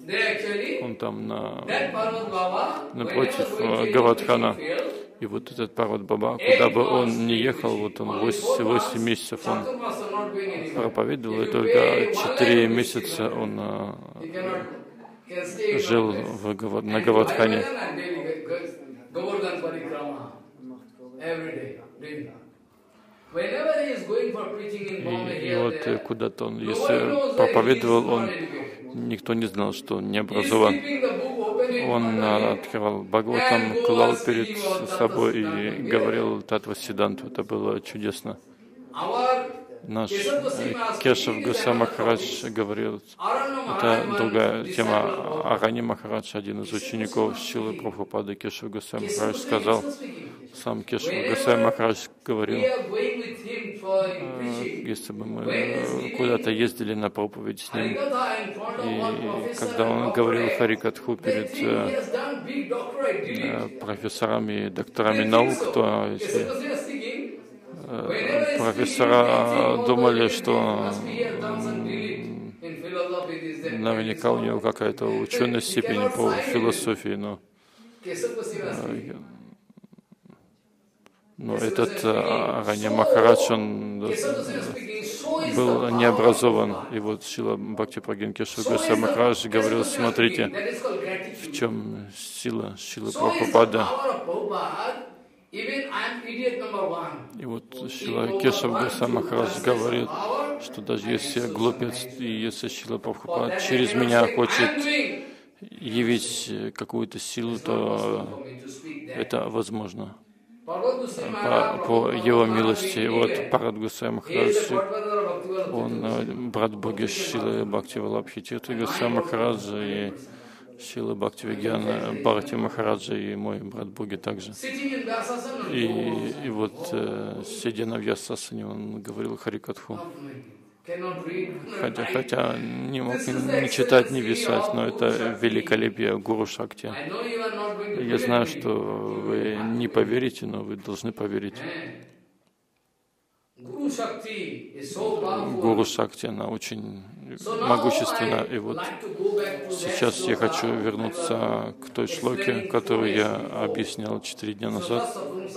[SPEAKER 2] Он там напротив Гавардхана. И вот этот Парват Баба, куда бы он ни ехал, вот он 8 месяцев он проповедовал, и только 4 месяца он жил на Гавардхане. И вот куда-то он, если проповедовал, он, никто не знал, что он не образован. Он открывал Бхагаватам, клал перед собой и говорил Татва Сиддханту. Это было чудесно. Наш Кешав Госвами Махарадж говорил, это другая тема. Арани Махарадж, один из учеников Шрилы Прабхупады, Кешав Госвами Махарадж сказал, сам Кешав Госвами Махарадж говорил, если бы мы куда-то ездили на проповедь с ним, и когда он говорил Харикатху перед профессорами и докторами наук, то если профессора думали, что наверняка у него какая-то ученая степень по философии, но этот Арани Махарадж, он был необразован. И вот Шрила Бхактипрагьян Кешав Госвами Махарадж говорил, смотрите, в чем сила Шрилы Прабхупады. И вот Шрила Кешав Госвами Махарадж говорит, что даже если я глупец, и если Шрила Прабхупада через меня хочет явить какую-то силу, то это возможно по его милости. И вот Парват Госвами Махарадж, он брат Боги Шрилы Бхакти Валабхи Тиртха Госвами Махараджа и Шрила Бхактивигьяна Бхарати Махараджа и мой брат Боги также. И вот, сидя на Вьясасане, он говорил Харикатху. Хотя не мог ни читать, ни писать, но это великолепие Гуру Шакти. Я знаю, что вы не поверите, но вы должны поверить. Гуру Шакти, она очень могущественна. И вот сейчас я хочу вернуться к той шлоке, которую я объяснял 4 дня назад.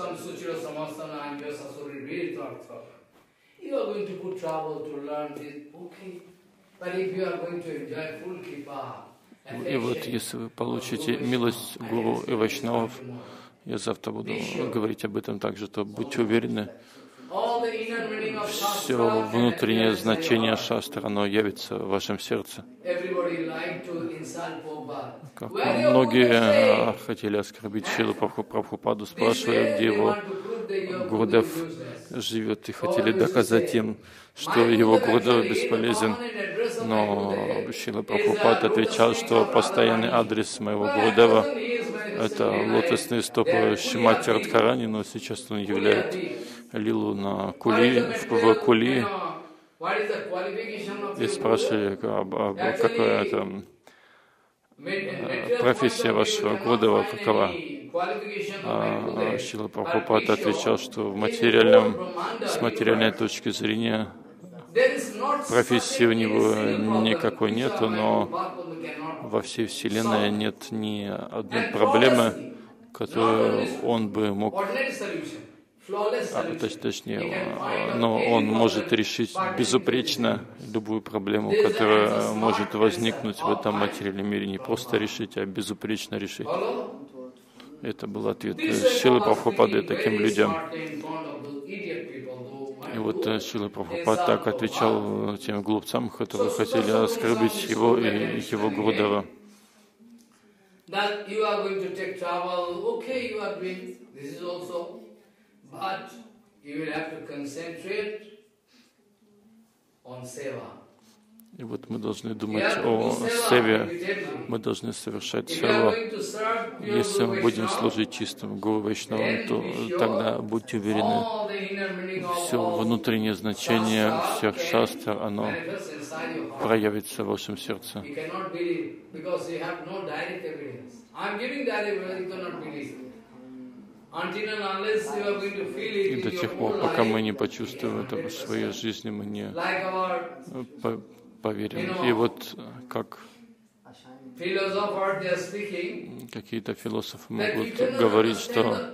[SPEAKER 2] И вот если вы получите милость Гуру и Вайшнавов, я завтра буду говорить об этом также, то будьте уверены, все внутреннее значение шастра, оно явится в вашем сердце. Как многие хотели оскорбить Шрилу Прабхупаду, спрашивали, где его Гурудев живет, и хотели доказать им, что его Гурудев бесполезен. Но Шрила Прабхупад отвечал, что постоянный адрес моего Гурудева — это лотосные стопы Шримати Радхарани, но сейчас он являет лилу на Кули, в Кули. И спрашивали, какая это профессия вашего Гурудева, какова. Шрила Прабхупад отвечал, что с материальной точки зрения профессии у него никакой нет, но во всей Вселенной нет ни одной проблемы, которую он бы мог, точнее, но он может решить безупречно любую проблему, которая может возникнуть в этом материальном мире. Не просто решить, а безупречно решить. Это был ответ Шрилы Прабхупады таким людям. И вот Шрила Прабхупад так отвечал тем глупцам, которые хотели оскорбить его и его Гурудева. И вот мы должны думать о севе, мы должны совершать севу. Если мы будем служить чистым Гуру Вайшнавам, то тогда будьте уверены, все внутреннее значение всех шастр, оно проявится в вашем сердце. И до тех пор, пока мы не почувствуем это в своей жизни, мы не поверим. И вот как Какие-то философы могут говорить, что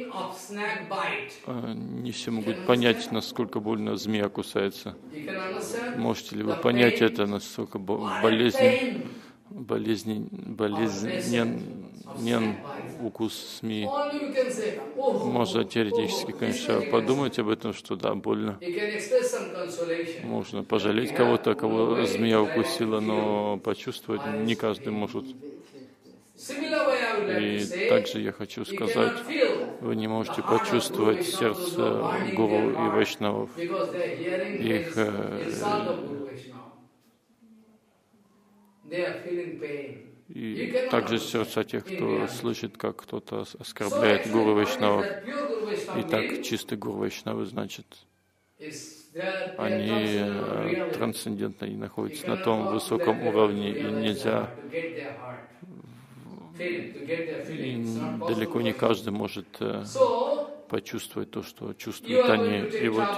[SPEAKER 2] не все могут понять, насколько больно змея кусается. Можете ли вы понять это, насколько болезнен укус змеи? Можно теоретически, конечно, подумать об этом, что да, больно. Можно пожалеть кого-то, кого змея укусила, но почувствовать не каждый может. И также я хочу сказать, вы не можете почувствовать сердце гуру и вайшнавов, их и также сердца тех, кто слышит, как кто-то оскорбляет гуру вайшнавов. И так чистый гуру вайшнавы, значит, они трансцендентно и находятся на том высоком уровне, и нельзя, и далеко не каждый может почувствовать то, что чувствуют они. И вот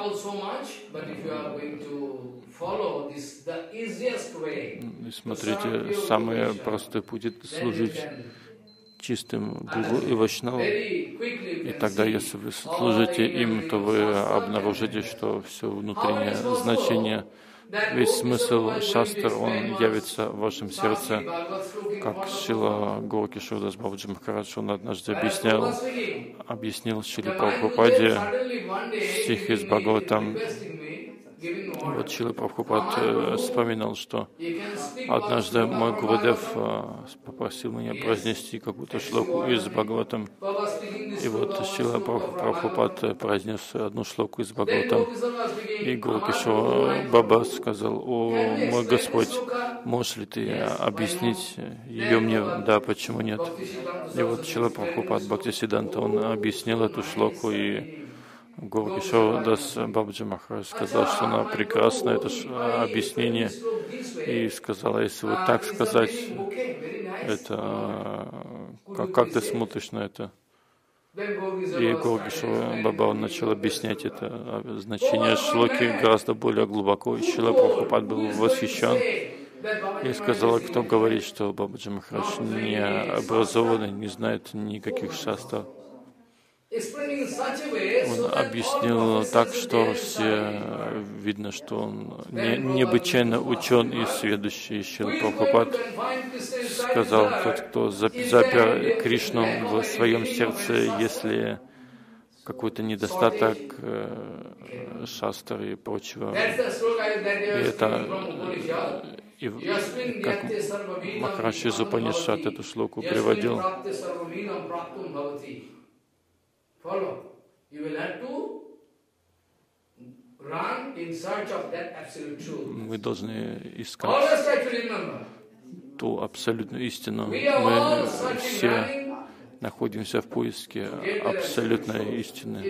[SPEAKER 2] смотрите, самый простой путь — это служить чистым гуру и вайшнавам. И тогда, если вы служите им, то вы обнаружите, что все внутреннее значение, весь смысл шастр, он явится в вашем сердце, как Шрила Гора Кишора Дас Бабаджи Махарадж, он однажды объяснил Шриле Прабхупаде стих из Бхагаватам. Вот Шрила Прабхупад вспоминал, что однажды мой Гурудев попросил меня произнести какую-то шлоку из Бхагаватам. И вот Шрила Прабхупад произнес одну шлоку из Бхагаватам. И Гора Кишора Баба сказал: «О, мой Господь, можешь ли ты объяснить ее мне?» «Да, почему нет?» И вот Шрила Прабхупад Бхактисиданта, он объяснил эту шлоку, и Гора Кишора Дас Бабаджи Махарадж сказал, что она прекрасна, это объяснение, и сказала: если вот так сказать, это как ты смотришь на это? И Гора Кишора Баба, он начал объяснять это значение шлоки гораздо более глубоко, и Шрила Прабхупад был восхищен и сказал: кто говорит, что Бабаджи Махарадж не образованный, не знает никаких шастр. Он объяснил так, что все видно, что он необычайно учен и сведущий. Шрила Прабхупад сказал: тот, кто запер Кришну в своем сердце, если какой-то недостаток шастр и прочего. И это, как Махарадж из Упанишад эту шлоку приводил. Мы должны искать ту абсолютную истину. Мы все находимся в поиске абсолютной истины.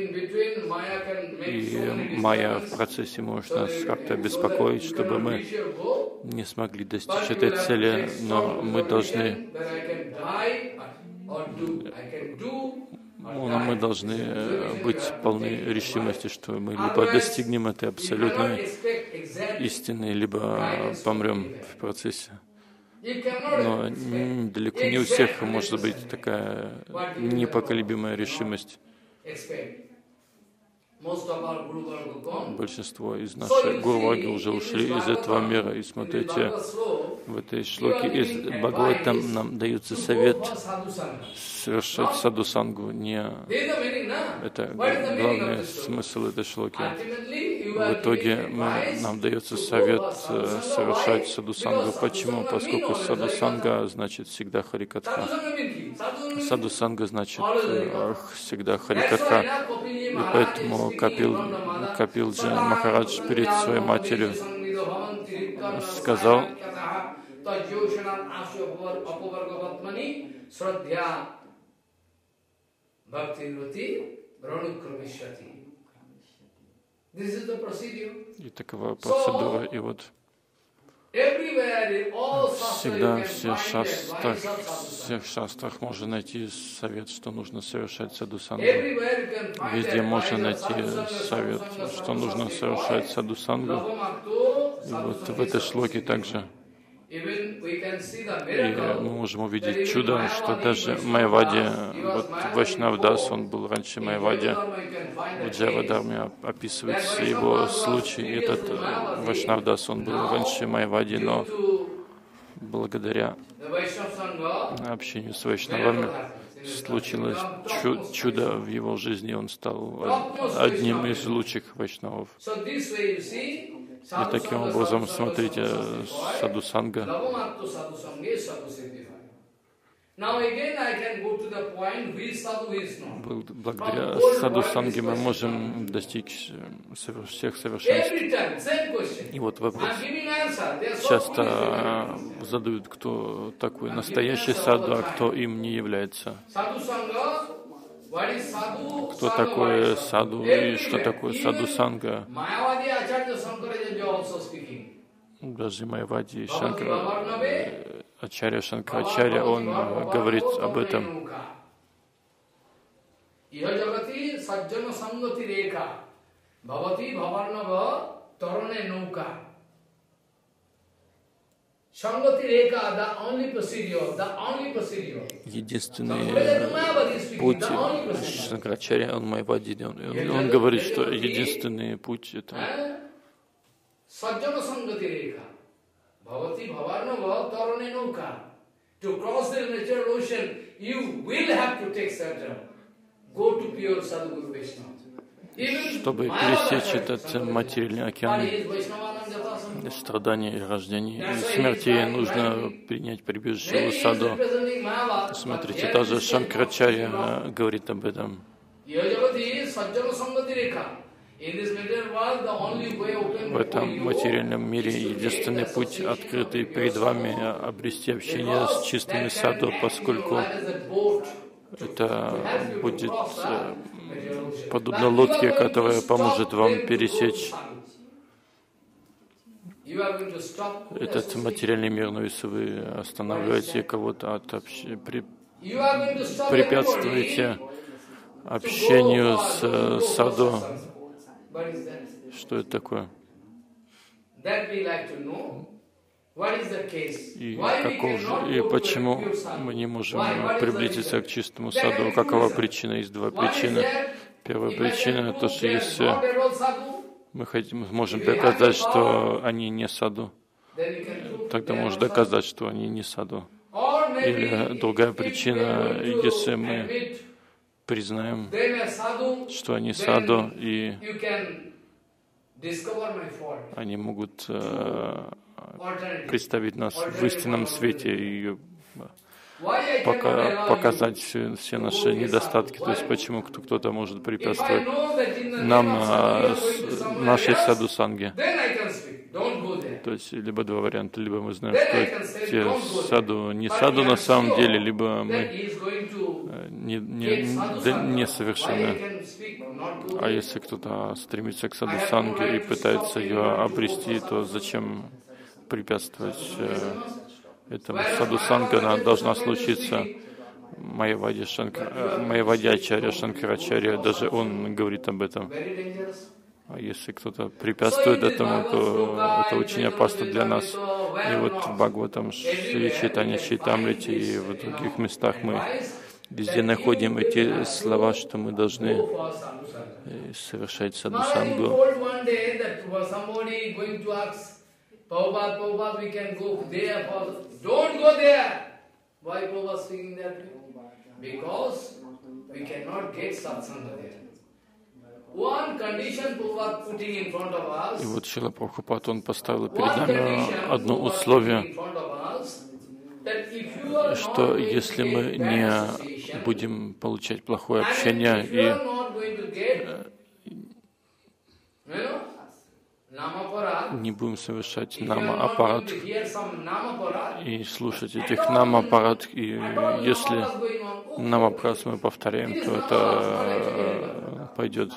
[SPEAKER 2] И майя в процессе может нас как-то беспокоить, чтобы мы не смогли достичь этой цели, но мы должны быть полны решимости, что мы либо достигнем этой абсолютной истины, либо помрем в процессе. Но далеко не у всех может быть такая непоколебимая решимость. Большинство из наших гуру-варги уже ушли из этого мира. И смотрите, в этой шлоке из Бхагаватам нам дается совет совершать садхусангу. Это главный смысл этой шлоки. В итоге нам дается совет совершать садхусангу. Почему? Поскольку садхусанга значит всегда харикатха. Садхусанга значит всегда харикатха. И поэтому Капилджи Махарадж перед своей матерью сказал: и такова процедура. И вот всегда в всех шастрах можно найти совет, что нужно совершать садхусангу. Везде можно найти совет, что нужно совершать садхусангу. И вот в этой шлоке также И мы можем увидеть чудо, что даже Майявади, вот Вайшнавдас, он был раньше Майявади, в Джайва-дарме описывается его случай, этот Вайшнавдас, он был раньше Майявади, но благодаря общению с Вайшнавами случилось чудо в его жизни, он стал одним из лучших вайшнавов. И таким образом, смотрите, садхусанга. Благодаря садхусанге мы можем достичь всех совершенств. И вот вопрос. Часто задают, кто такой настоящий саду, а кто им не является. Кто такой саду и что такое садхусанга? Даже Майявади Ачарья Шанкарачарья, он говорит об этом. Единственный путь Шанкарачарья, он Майявади, он говорит, что единственный путь это
[SPEAKER 1] Bhavati Bhavarnava Tarane Nauka. To cross the natural ocean, you will have to take shelter. Go to pure Sadhguru Vaishnava.
[SPEAKER 2] Чтобы пересечь этот материальный океан страданий, рождений и смерти, нужно принять прибежище у саду. Смотрите, даже Шанкарачарья говорит об этом. В этом материальном мире единственный путь, открытый перед вами, обрести общение с чистыми саду, поскольку это будет подобно лодке, которая поможет вам пересечь этот материальный мир. Но если вы останавливаете кого-то препятствуете общению с саду, что это такое? И почему мы не можем приблизиться к чистому саду? Какова причина? Есть два причины. Первая причина — то, что если мы можем доказать, что они не саду, тогда можно доказать, что они не саду. Или другая причина, если мы признаем, что они саду, и они могут представить нас в истинном свете и показать все наши недостатки. То есть почему кто-то может препятствовать нам, нашей садхусанге. То есть либо два варианта: либо мы знаем, что те саду не саду на самом деле, либо мы несовершенны. А если кто-то стремится к садхусанге и пытается ее обрести, то зачем препятствовать этому? Садхусанга, она должна случиться. Майявади Ачарья Шанкарачарья, даже он говорит об этом. А если кто-то препятствует этому, то это очень опасно для нас. И вот в Бхагаватам, Шри Чайтанья Чайтамрите и в других местах мы везде находим эти слова, что мы должны совершать садхусангу. И вот Шрила Прабхупад, он поставил перед нами одно условие, что если мы не будем получать плохое общение и не будем совершать нама-аппарат и слушать этих нама-аппарат, и если нама-аппарат мы повторяем, то это пойдет.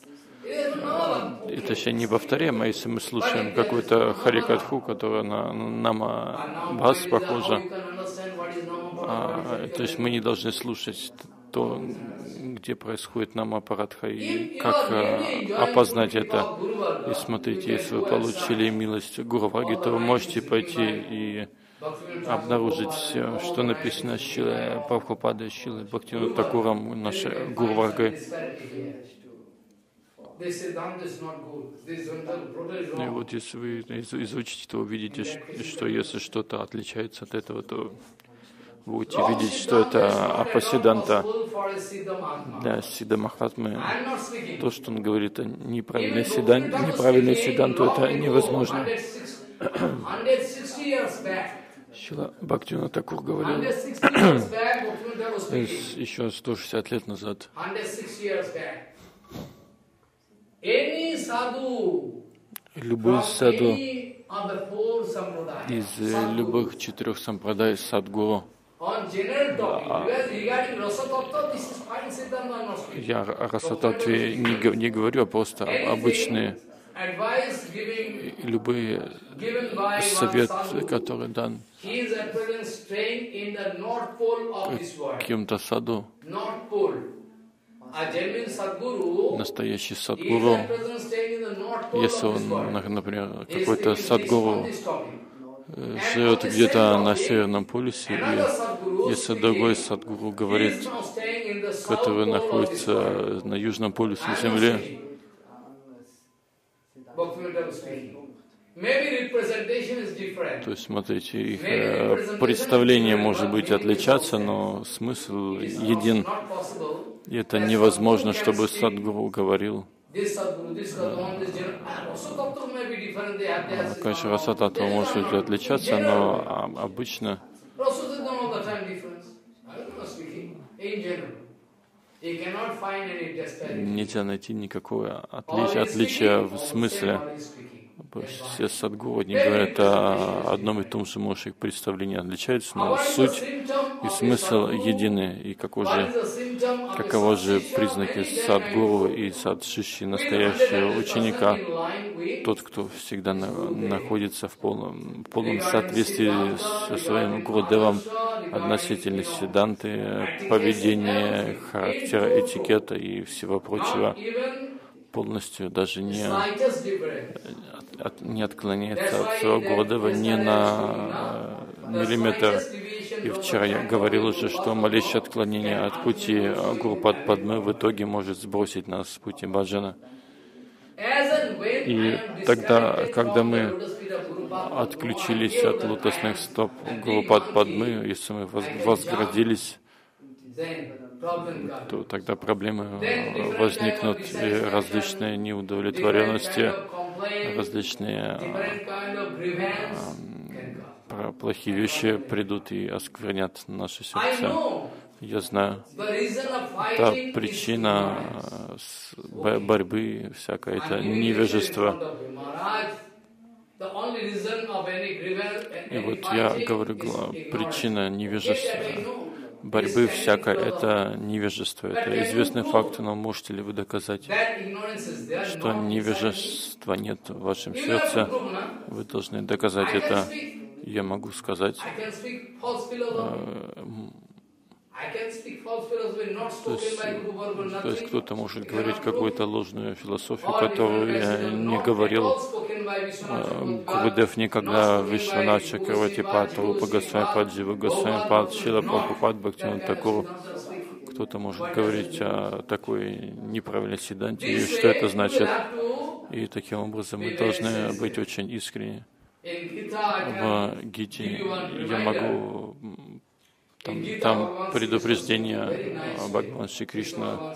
[SPEAKER 2] Это еще не повторяем, а если мы слушаем какую-то харикатху, которая на нама-бас похожа, то есть мы не должны слушать то, где происходит намапарадха, и как опознать это. И смотрите, если вы получили милость Гуру Варги, то вы можете пойти и обнаружить, что написано Шрилой Прабхупадой, Шрилой Бхактивинода Такуром, нашей Гуру Варгой. И вот если вы изучите, то увидите, что если что-то отличается от этого, то будете видеть, что это апасиданта для Сиддха Махатмы. То, что он говорит о неправильной сиддханту, это невозможно. Шрила Бхактивинода Такур говорил еще 160 лет назад. Любой саду из любых 4 сампрадай садгуру. Я о расататве не говорю, а просто обычные, любые советы, которые дан каким-то саду. Настоящий садгуру, если он, например, какой-то садгуру живет где-то на Северном полюсе, и если другой садгуру говорит, который находится на Южном полюсе Земли, то есть, смотрите, их представление может быть отличаться, но смысл един. И это невозможно, чтобы садгуру говорил. Конечно, расататва может отличаться, но обычно нельзя найти никакого отличия в смысле. Все садгуру не говорят о одном и том же, может, их представления отличаются, но суть и смысл едины. И каковы же признаки садгуру и садшиши, настоящего ученика? Тот, кто всегда находится в полном соответствии со своим гурудевом относительно сиддханты, поведения, характера, этикета и всего прочего, полностью даже не отклоняется от своего гурудева ни на миллиметр. И вчера я говорил уже, что малейшее отклонение от пути Гуру Падмы в итоге может сбросить нас с пути баджана. И тогда, когда мы отключились от лотосных стоп Гуру Падмы, если мы возгордились, то тогда проблемы возникнут, и различные неудовлетворенности, различные плохие вещи придут и осквернят наши сердца. Я знаю, та причина борьбы всякой, это невежество. И вот я говорю, причина невежества, борьбы всякой, это невежество. Это известный факт, но можете ли вы доказать, что невежества нет в вашем сердце? Вы должны доказать это. Я могу сказать, то есть кто-то может говорить какую-то ложную философию, которую я не говорил. Гурудев никогда Вишванат Чакраварти-пад, Рупа Госвами-пад, Джива Госвами-пад, Шрила Прабхупад, Бхактивинода Такур. Кто-то может говорить о такой неправильной сиддханте, и что это значит. И таким образом мы должны быть очень искренни. В Гите я могу, там предупреждение, Бхагаван Шри Кришна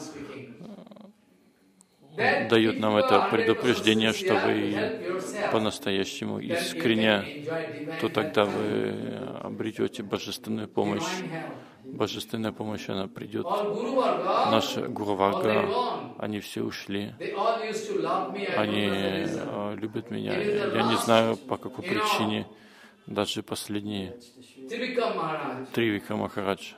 [SPEAKER 2] дает нам это предупреждение, что вы по-настоящему искренне, то тогда вы обретете божественную помощь. Божественная помощь, она придет. Наша Гуру Варга, они все ушли. Они любят меня. Я не знаю, по какой причине. Даже последние Тривика Махарадж,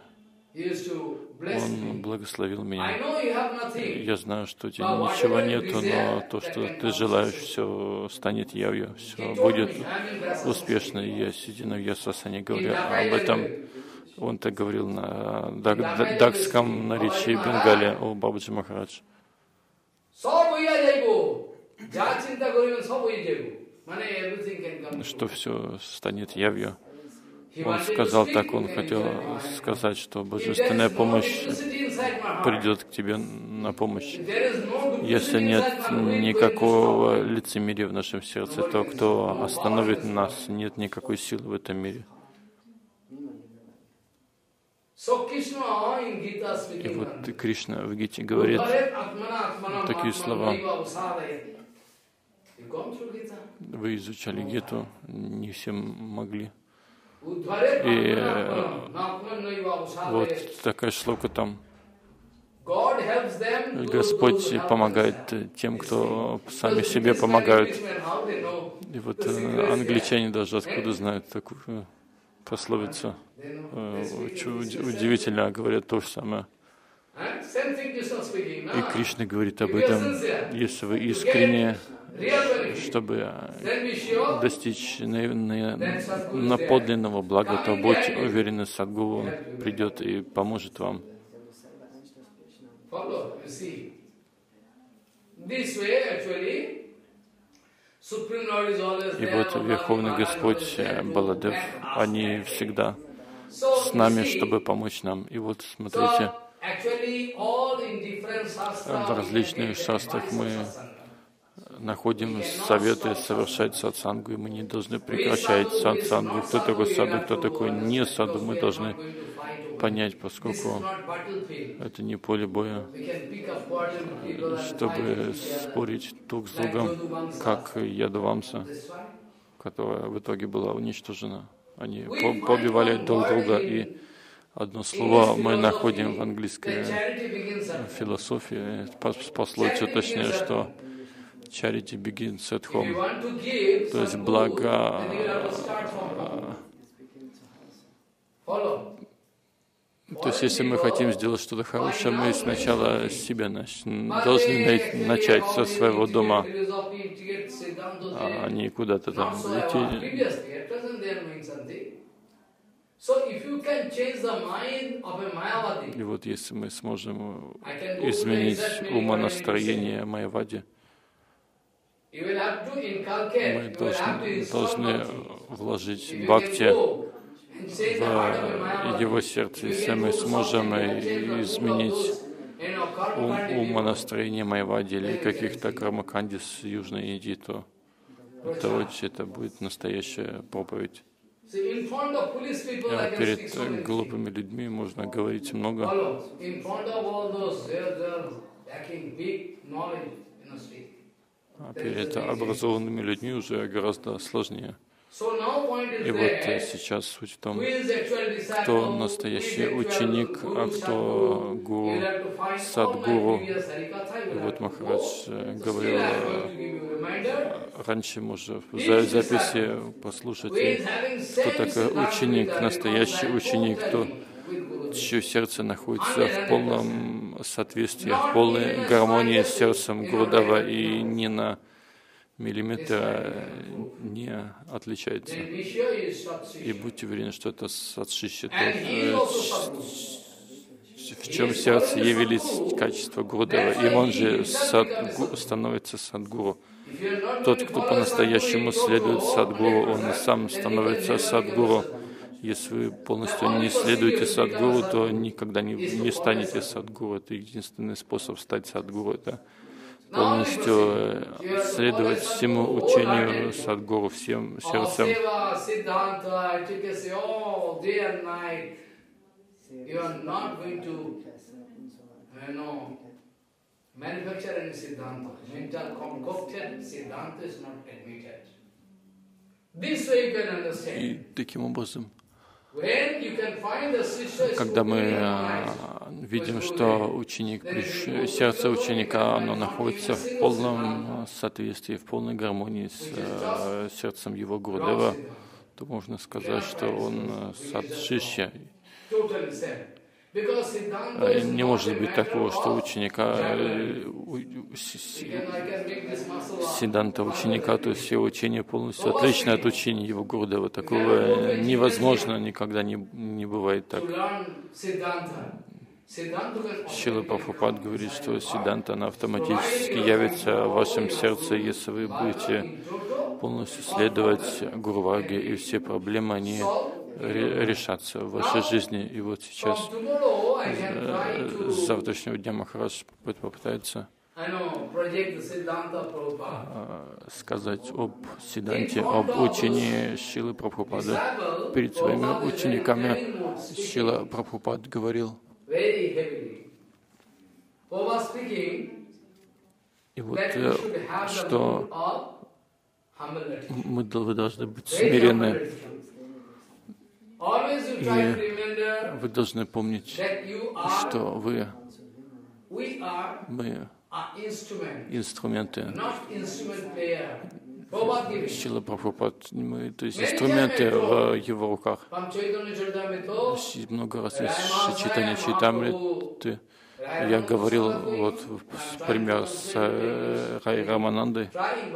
[SPEAKER 2] он благословил меня. Я знаю, что у тебя ничего нету, но то, что ты желаешь, все станет явью, все будет успешно. И я сидя на Вьясасане говорю об этом. Он так говорил на дакском наречии Бенгале о Бабаджи Махарадж. Что все станет явью. Он сказал так, он хотел сказать, что божественная помощь придет к тебе на помощь. Если нет никакого лицемерия в нашем сердце, то кто остановит нас, нет никакой силы в этом мире. И вот Кришна в Гите говорит такие слова. Вы изучали Гиту, не все могли. И вот такая шлока там. Господь помогает тем, кто сами себе помогают. И вот англичане даже откуда знают такую пословицу. Удивительно говорят то же самое. И Кришна говорит об этом. Если вы искренне, чтобы достичь на подлинного блага, то будьте уверены, Садгуру придет и поможет вам. И вот Верховный Господь, Баладев, они всегда с нами, чтобы помочь нам. И вот смотрите, в различных шастрах мы находим советы совершать сатсангу, и мы не должны прекращать сатсангу. Кто такой саду, кто такой не саду, мы должны понять, поскольку это не поле боя, чтобы спорить друг с другом, как Ядавамса, которая в итоге была уничтожена. Они побивали друг друга, и одно слово мы находим в английской философии, пословицу точнее, что charity begins at home, то есть благо. То есть, если мы хотим сделать что-то хорошее, мы сначала с себя должны начать со своего дома, а не куда-то там лететь. И вот если мы сможем изменить умонастроение Майявади, мы должны вложить бхакти в его сердце. Если мы сможем изменить умонастроение Майявади или каких-то кармаканди с Южной Индии, то это будет настоящая проповедь. Перед глупыми людьми можно говорить много. А перед образованными людьми уже гораздо сложнее. И вот сейчас суть в том, кто настоящий ученик, а кто гуру, садгуру. И вот Махарадж говорил, раньше можно в записи послушать, кто такой ученик, настоящий ученик, чье сердце находится в полном соответствии, в полной гармонии с сердцем Гурудева и ни на миллиметр не отличается. И будьте уверены, что это садшишья, в чем сердце явились качества Гурудева, и он же становится садгуру. Тот, кто по-настоящему следует садгуру, он сам становится садгуру. Если вы полностью не следуете садгуру, то никогда не станете садгуру. Это единственный способ стать садгуру. Это полностью следовать всему учению садгуру, всем сердцем. И таким образом, когда мы видим, что сердце ученика, оно находится в полном соответствии, в полной гармонии с сердцем его Гурудева, то можно сказать, что он садшишья. Не может быть такого, что ученика Сиддханта ученика, то есть все учения полностью отличны от учения его Гурудева. Такого невозможно, никогда не бывает так. Шрила Прабхупад говорит, что Сиддханта, она автоматически явится в вашем сердце, если вы будете полностью следовать Гуру-варге, и все проблемы, они решатся в вашей жизни. И вот сейчас, с завтрашнего дня, Махарадж попытается сказать об Сиддханте, об учении Шрилы Прабхупады. Перед своими учениками Шрила Прабхупад говорил. И вот что вы должны быть смирены. И вы должны помнить, что мы инструменты. Шрила Прабхупад, то есть инструменты в его руках. Много раз из читания Чайтамриты я говорил, вот пример с Рай Раманандой.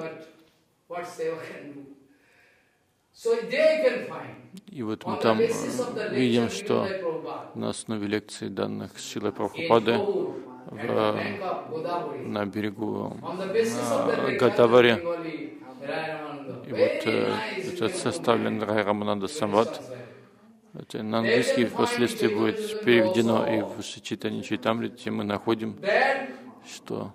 [SPEAKER 2] И вот мы там видим, что на основе лекций, данных Шрилой Прабхупады на берегу Годавари, и вот это составлен Рай Рамананда Самвад. Это на английский впоследствии будет переведено и в Чайтанья Чайтамрите. Мы находим, что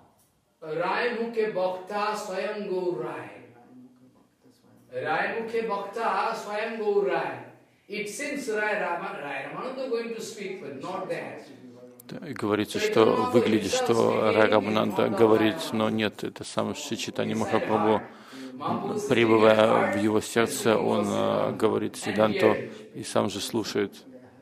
[SPEAKER 2] и говорится, что выглядит, что Рай Рамананда говорит, но нет, это сам Шри Чайтанья Махапрабху, пребывая в его сердце, он говорит Сиддханту и сам же слушает.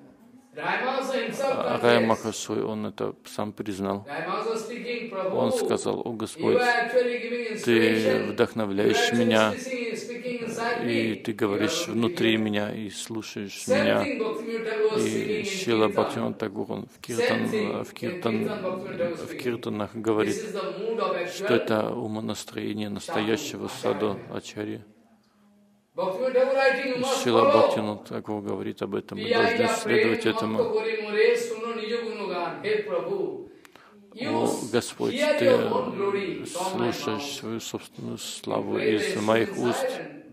[SPEAKER 2] Рай Махашой, он это сам признал. Он сказал: «О Господь, Ты вдохновляешь меня, и Ты говоришь внутри меня, и слушаешь меня». И Шрила Бхактивинода Тхакур, он в киртанах говорит, что это умонастроение настоящего саду ачарьи. Шрила Бхактивинода Тхакур говорит об этом, мы должны следовать этому. О Господь, Ты слушаешь свою собственную славу из моих уст.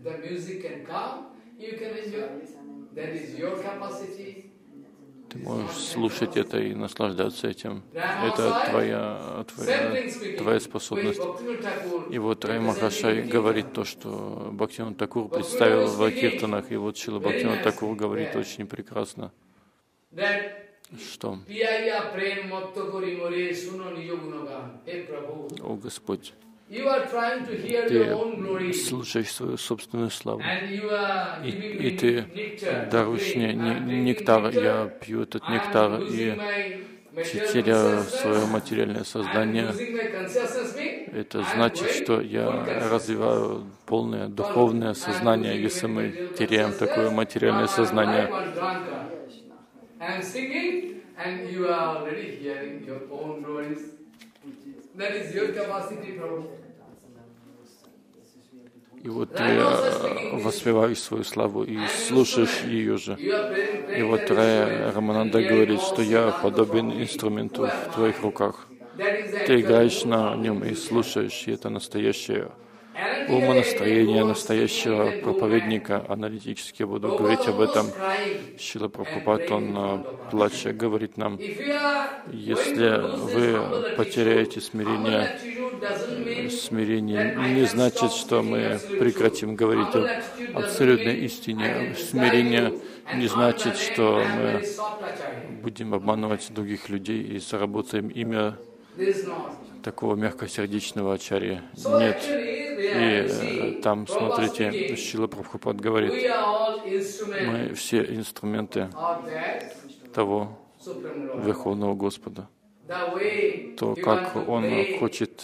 [SPEAKER 2] Ты можешь слушать это и наслаждаться этим. Это твоя способность. И вот Рай Махашай говорит то, что Бхактивинода Тхакур представил в киртанах. И вот Шрила Бхактивинода Тхакур говорит очень прекрасно, что: «О Господь, Ты слушаешь свою собственную славу, и Ты даруешь мне нектар, я пью этот нектар и теряю свое материальное сознание». Это значит, что я развиваю полное духовное сознание, если мы теряем такое материальное сознание. И вот ты воспеваешь свою славу и слушаешь ее же. И вот Рай Рамананда говорит, что я подобен инструменту в твоих руках. Ты играешь на нем и слушаешь, и это настоящее умонастроение настоящего проповедника. Аналитически я буду говорить об этом. Шрила Прабхупад, он плача говорит нам: если вы потеряете смирение, смирение не значит, что мы прекратим говорить об абсолютной истине. Смирение не значит, что мы будем обманывать других людей и заработаем имя такого мягкосердечного ачарьи. Нет. И там, смотрите, Шрила Прабхупад говорит: мы все инструменты того Верховного Господа. То, как Он хочет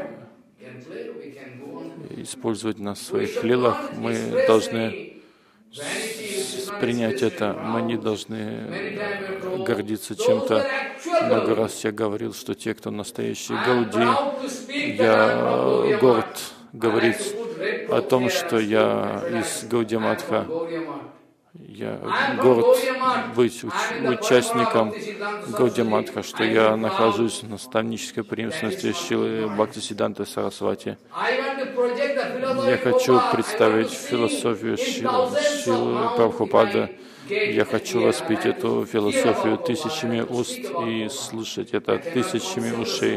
[SPEAKER 2] использовать нас в своих лилах, мы должны принять это. Мы не должны гордиться чем-то. Много раз я говорил, что те, кто настоящие Гауди, я горд говорить о том, что я из Гаудия-матха. Я горд быть участником Гаудия-матха, что я нахожусь в наставнической преемственности Шрилы Бхактисиддханты Сарасвати. Я хочу представить философию Шрилы Прабхупады. Я хочу воспеть эту философию тысячами уст и слушать это тысячами ушей.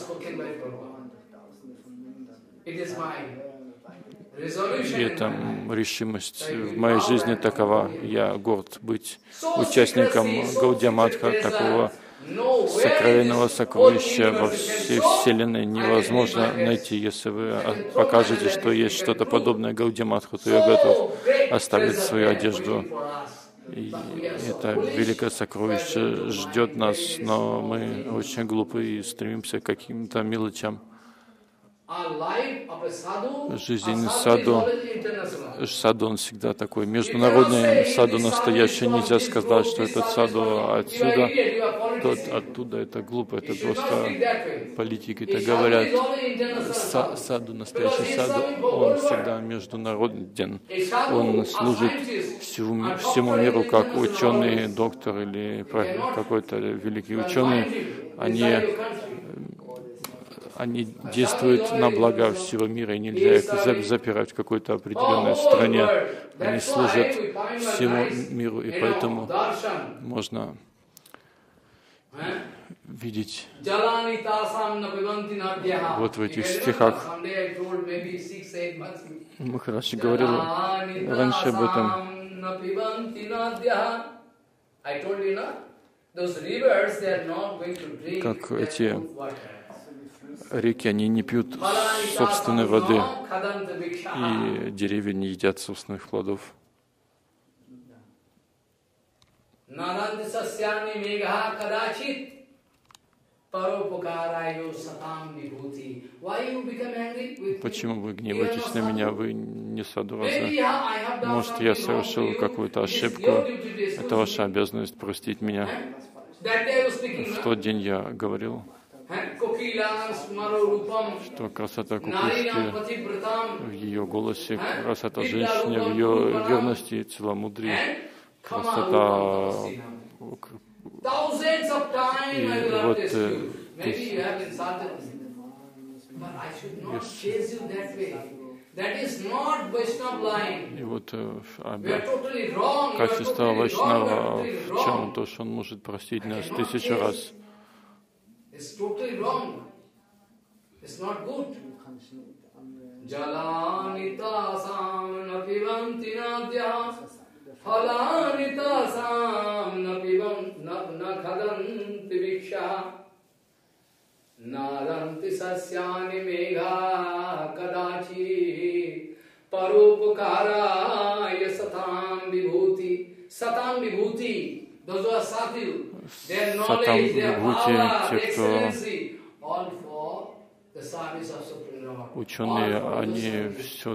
[SPEAKER 2] И эта решимость в моей жизни такова. Я горд быть участником Гаудия-матха, такого сокровенного сокровища во всей Вселенной невозможно найти. Если вы покажете, что есть что-то подобное Гаудия-матху, то я готов оставить свою одежду. И это великое сокровище ждет нас, но мы очень глупы и стремимся к каким-то мелочам. Жизнь саду, он всегда такой международный, саду настоящий. Нельзя сказать, что этот саду отсюда, тот оттуда. Это глупо, это просто политики так говорят. Саду, настоящий саду, он всегда международен. Он служит всему миру, как ученый, доктор или какой-то великий ученый. Они действуют на благо всего мира, и нельзя их запирать в какой-то определенной стране. Они служат всему миру, и поэтому можно видеть вот в этих стихах. Махарадж говорил раньше об этом. Как эти реки, они не пьют собственной воды, и деревья не едят собственных плодов. Почему вы гневаетесь на меня? Вы не саду разве? Может, я совершил какую-то ошибку? Это ваша обязанность простить меня. В тот день я говорил, что красота кукушки в ее голосе, красота женщины в ее верности и целомудрии, красота... И вот качество Вайшнава в чем? То, что он может простить нас 1000 раз.
[SPEAKER 1] It's totally wrong. It's not good. Jalanita sam napivanti nadya phalanita sam nakhadanti viksha nadanti sasyani megha kadachi parupakara satam vibhuti. Those who are sadhu, their knowledge, their power, their excellency, all for the service of Supreme Lord.
[SPEAKER 2] Ученые, они все,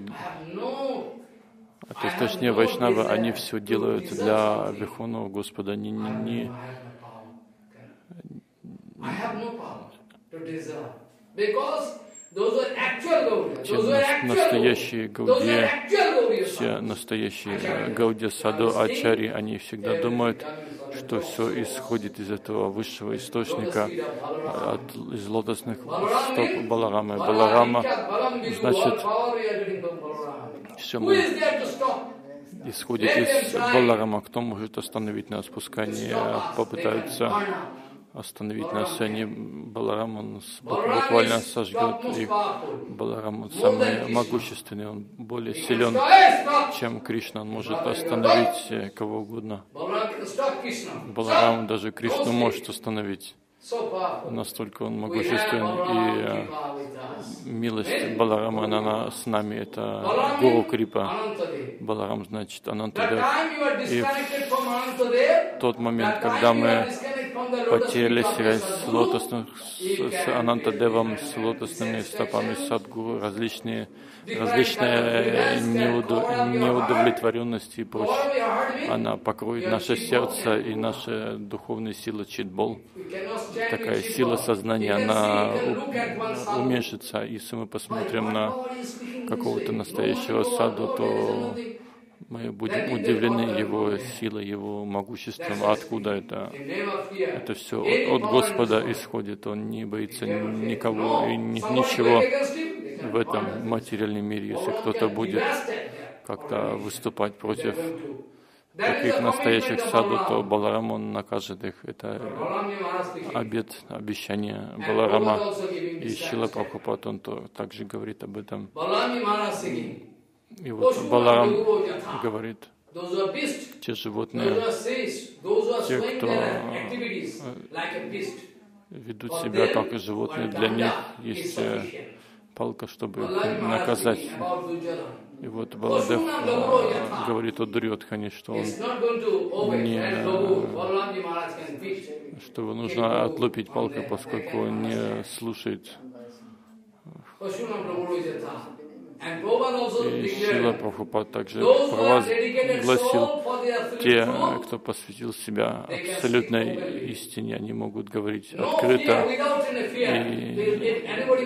[SPEAKER 2] точнее вайшнавы, они все делают для Верховного Господа. Настоящие Гаудия, все настоящие Гаудия Саду Ачари, они всегда думают, что все исходит из этого высшего источника, из лотосных стоп Баларамы. Баларама, значит, все исходит из Баларама. Кто может остановить нас? Пускай они попытаются остановить нас, они Баларам, он буквально сожгет их. Баларам, он самый могущественный, он более силен, чем Кришна, он может остановить кого угодно. Баларам даже Кришну может остановить. Настолько он могуществен, и милость Баларама, она с нами, это Гуру Крипа. Баларам значит Анантадев. И в тот момент, когда мы потеряли связь с с Анантадевом, с лотосными стопами Садгуру, различная неудовлетворенность и прочее. Она покроет наше сердце и наша духовная сила Читбол. Такая сила сознания, она уменьшится. Если мы посмотрим на какого-то настоящего саду, то мы будем удивлены его силой, его могуществом. А откуда это? Это все от Господа исходит. Он не боится никого и ничего в этом материальном мире. Если кто-то будет как-то выступать против таких настоящих саду, то Баларам, он накажет их. Это обет, обещание Баларама. И Шрила Прабхупад, он также говорит об этом. И вот Баларам говорит, те животные, те, кто ведут себя как и животные, для них есть палка, чтобы их наказать. И вот Баладев говорит о Дурьодхане, что он что его нужно отлупить палкой, поскольку он не слушает. И Шрила Прабхупад также провозгласил, те, кто посвятил себя абсолютной истине, они могут говорить открыто, и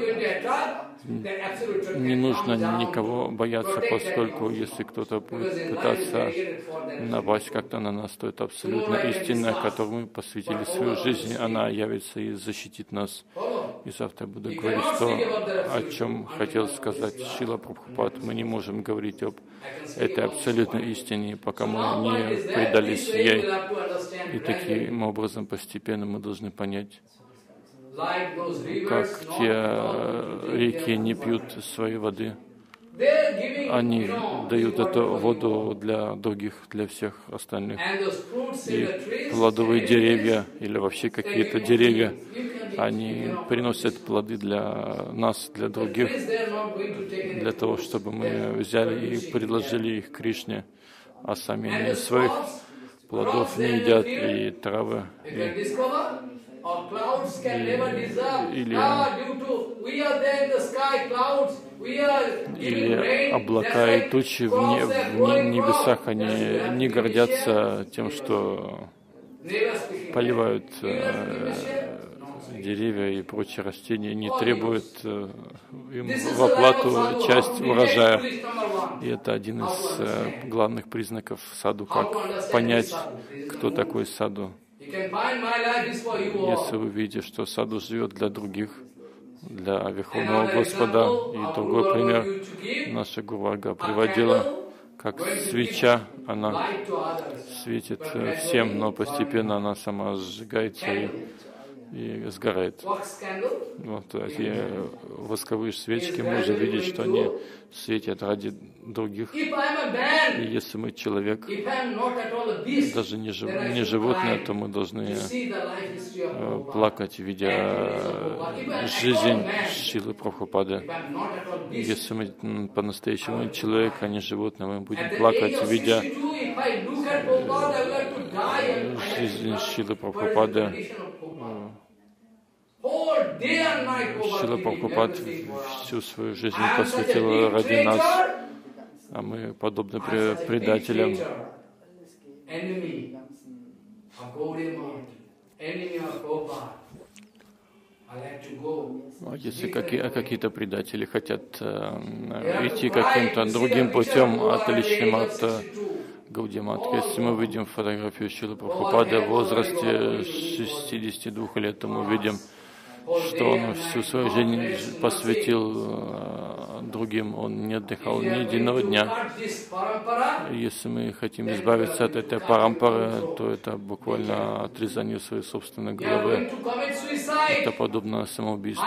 [SPEAKER 2] не нужно никого бояться, поскольку если кто-то будет пытаться напасть как-то на нас, то это абсолютно истина, которой мы посвятили свою жизнь, она явится и защитит нас. И завтра я буду говорить то, о чем хотел сказать Шрила Прабхупад. Мы не можем говорить об этой абсолютной истине, пока мы не предались ей. И таким образом постепенно мы должны понять, как те реки не пьют своей воды. Они дают эту воду для других, для всех остальных. И плодовые деревья или вообще какие-то деревья, они приносят плоды для нас, для других, для того, чтобы мы взяли и предложили их Кришне, а сами они своих плодов не едят, и травы, или облака и тучи в небесах, они не гордятся тем, что поливают деревья и прочие растения, не требуют им в оплату часть урожая. И это один из главных признаков саду, как понять, кто такой саду. Если вы видите, что саду живет для других, для Верховного Господа, и другой пример наша Гурварга приводила, как свеча, она светит всем, но постепенно она сама сжигается и сгорает. Вот эти восковые свечки, можно видеть, что они светят ради других. И если мы человек, даже не животное, то мы должны плакать, видя жизнь Шрилы Прабхупады. Если мы по-настоящему человек, а не животное, мы будем плакать, видя жизнь Шрилы Прабхупады. Шрила Прабхупад всю свою жизнь посвятил ради нас, а мы подобны предателям. Если какие-то предатели хотят идти каким-то другим путем, отличным от Гаудия-матха, если мы видим фотографию Шрилы Прабхупады в возрасте 62 лет, то мы видим, что он всю свою жизнь посвятил другим, он не отдыхал ни единого дня. Если мы хотим избавиться от этой парампары, то это буквально отрезание своей собственной головы. Это подобно самоубийству.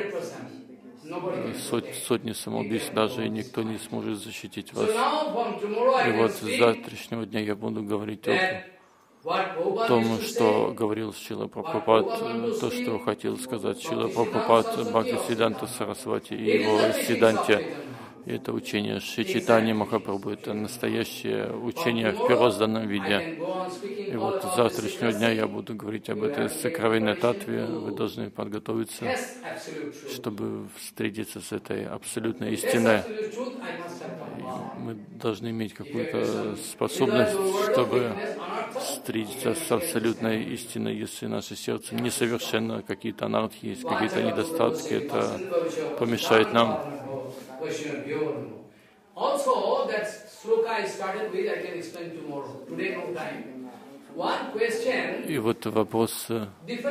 [SPEAKER 2] Сотни самоубийств даже, и никто не сможет защитить вас. И вот с завтрашнего дня я буду говорить о том, что говорил Шрила Прабхупад, то, что хотел сказать Шрила Прабхупад, Бхактисиддханта Сарасвати и его Сиддханте. И это учение Шри Чайтаньи Махапрабху, это настоящее учение в первозданном виде. И вот с завтрашнего дня я буду говорить об этой сокровенной татве. Вы должны подготовиться, чтобы встретиться с этой абсолютной истиной. Мы должны иметь какую-то способность, чтобы встретиться с абсолютной истиной. Если наше сердце несовершенно, какие-то анархии есть, какие-то недостатки, это помешает нам. И вот вопросы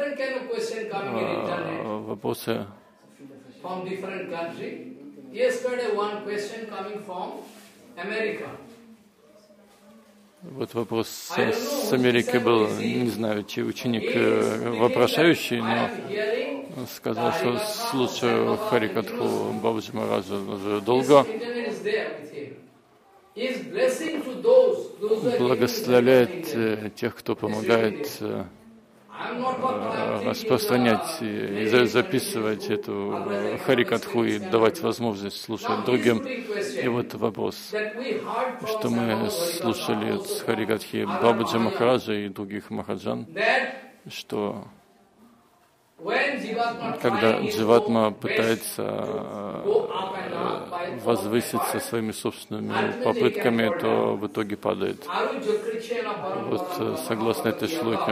[SPEAKER 2] Вот вопрос с Америки был, не знаю, чей ученик вопрошающий, но сказал, что слушаю Харикатху Бабаджи Махараджа уже долго, благословляет тех, кто помогает распространять и записывать эту Харикатху и давать возможность слушать другим. И вот вопрос, что мы слушали с Харикатхи Бабаджи Махараджа и других махаджан, что когда дживатма пытается возвыситься своими собственными попытками, то в итоге падает. Вот согласно этой шлоке.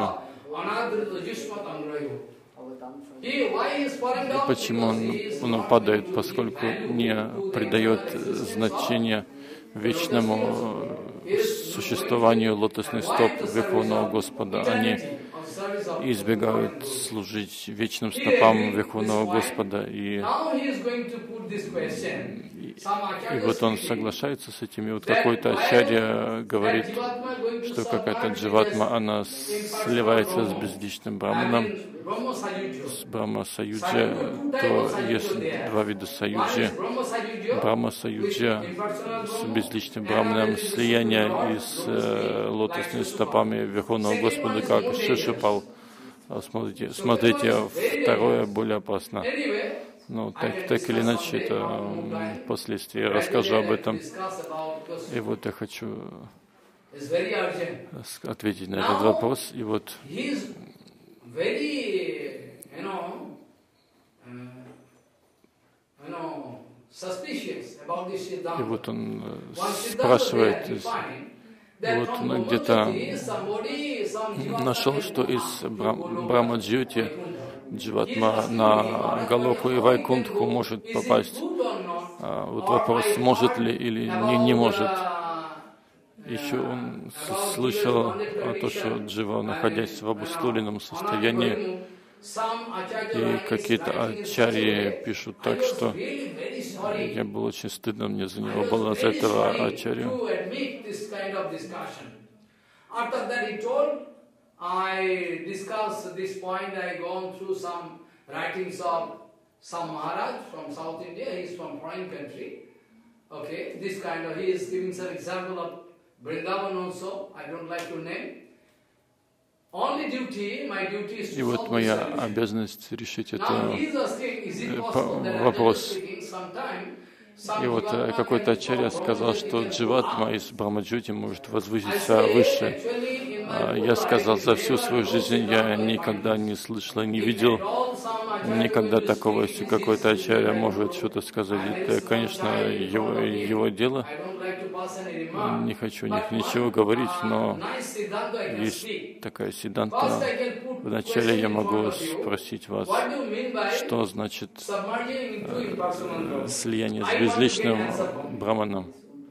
[SPEAKER 2] Почему он падает? Поскольку не придает значения вечному существованию лотосных стоп Верховного Господа. Они избегают служить вечным стопам Верховного Господа. И вот он соглашается с этим. И вот какой-то ачарья говорит, что какая-то дживатма, она сливается с безличным браманом, с Брахма-саюджа, то есть два вида саюджи. Брахма-саюджа с безличным браманом, слияние и с лотосными стопами Верховного Господа, как Шишупал. Смотрите, второе более опасно. Ну, так или иначе, это впоследствии я расскажу об этом. И вот я хочу ответить на этот вопрос. И вот он спрашивает, вот он где-то нашел, что из Брахма-джьоти дживатма на Галоку и Вайкунтху может попасть. Вот вопрос, может ли или не может. Еще он слышал то, что джива, находясь в обусловленном состоянии, и какие-то ачарьи пишут так, что я был очень стыдно, мне за него было, за этого ачарью.
[SPEAKER 1] I discussed this point. I gone through some writings of some Maharaj from South India. He is from foreign country. Okay, this kind of, he is giving some example of Vrindavan also. I don't like to name. Only duty, my duty is to
[SPEAKER 2] И вот моя обязанность решить это вопрос. И вот какой-то ачарья сказал, что дживатма из Брахма-джьоти может возвыситься выше. Я сказал, за всю свою жизнь я никогда не слышал, не видел никогда такого, если какой-то ачарья может что-то сказать. Это, конечно, его дело. Не хочу ничего говорить, но есть такая сиддханта. Вначале я могу спросить вас, что значит слияние с безличным браманом.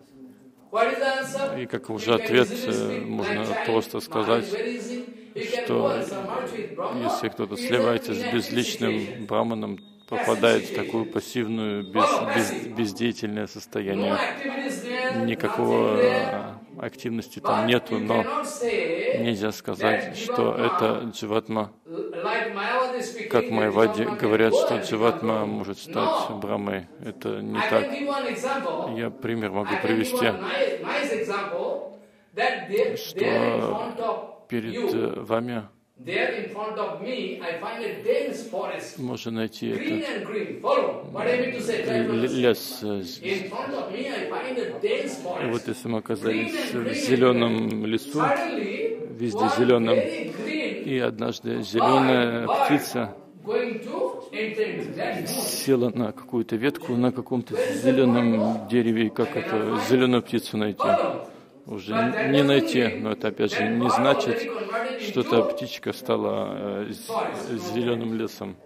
[SPEAKER 2] И как уже ответ можно просто сказать, что если кто-то сливается с безличным браманом, попадает в такую пассивную, бездеятельное состояние. Никакого активности там нету, но нельзя сказать, что это дживатма. Как майявади говорят, что дживатма может стать брамой. Это не так. Я пример могу привести, что перед вами можно найти этот лес. И вот если мы оказались в зеленом лесу, везде зеленом, и однажды зеленая птица села на какую-то ветку на каком-то зеленом дереве, и как это зеленую птицу найти? Уже не найти, но это опять же не значит, что эта птичка стала зеленым лесом.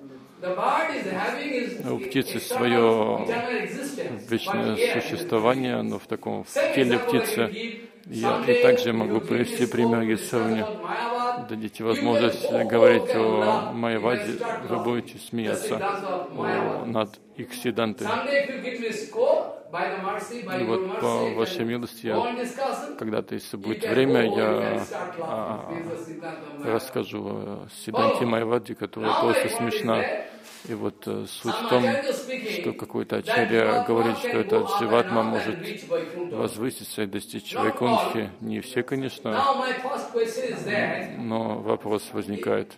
[SPEAKER 2] У птицы свое вечное существование, но в таком теле птицы. Я и также могу привести пример, если вы мне дадите возможность говорить о Майяваде, вы будете смеяться над их сидантой. И вот по вашей милости, когда-то, если будет время, я расскажу о сиданте Майяваде, которая просто смешна. И вот суть в том, что какой-то ачарья говорит, что этот дживатма может возвыситься и достичь вайкунтхи. Не все, конечно, но вопрос возникает.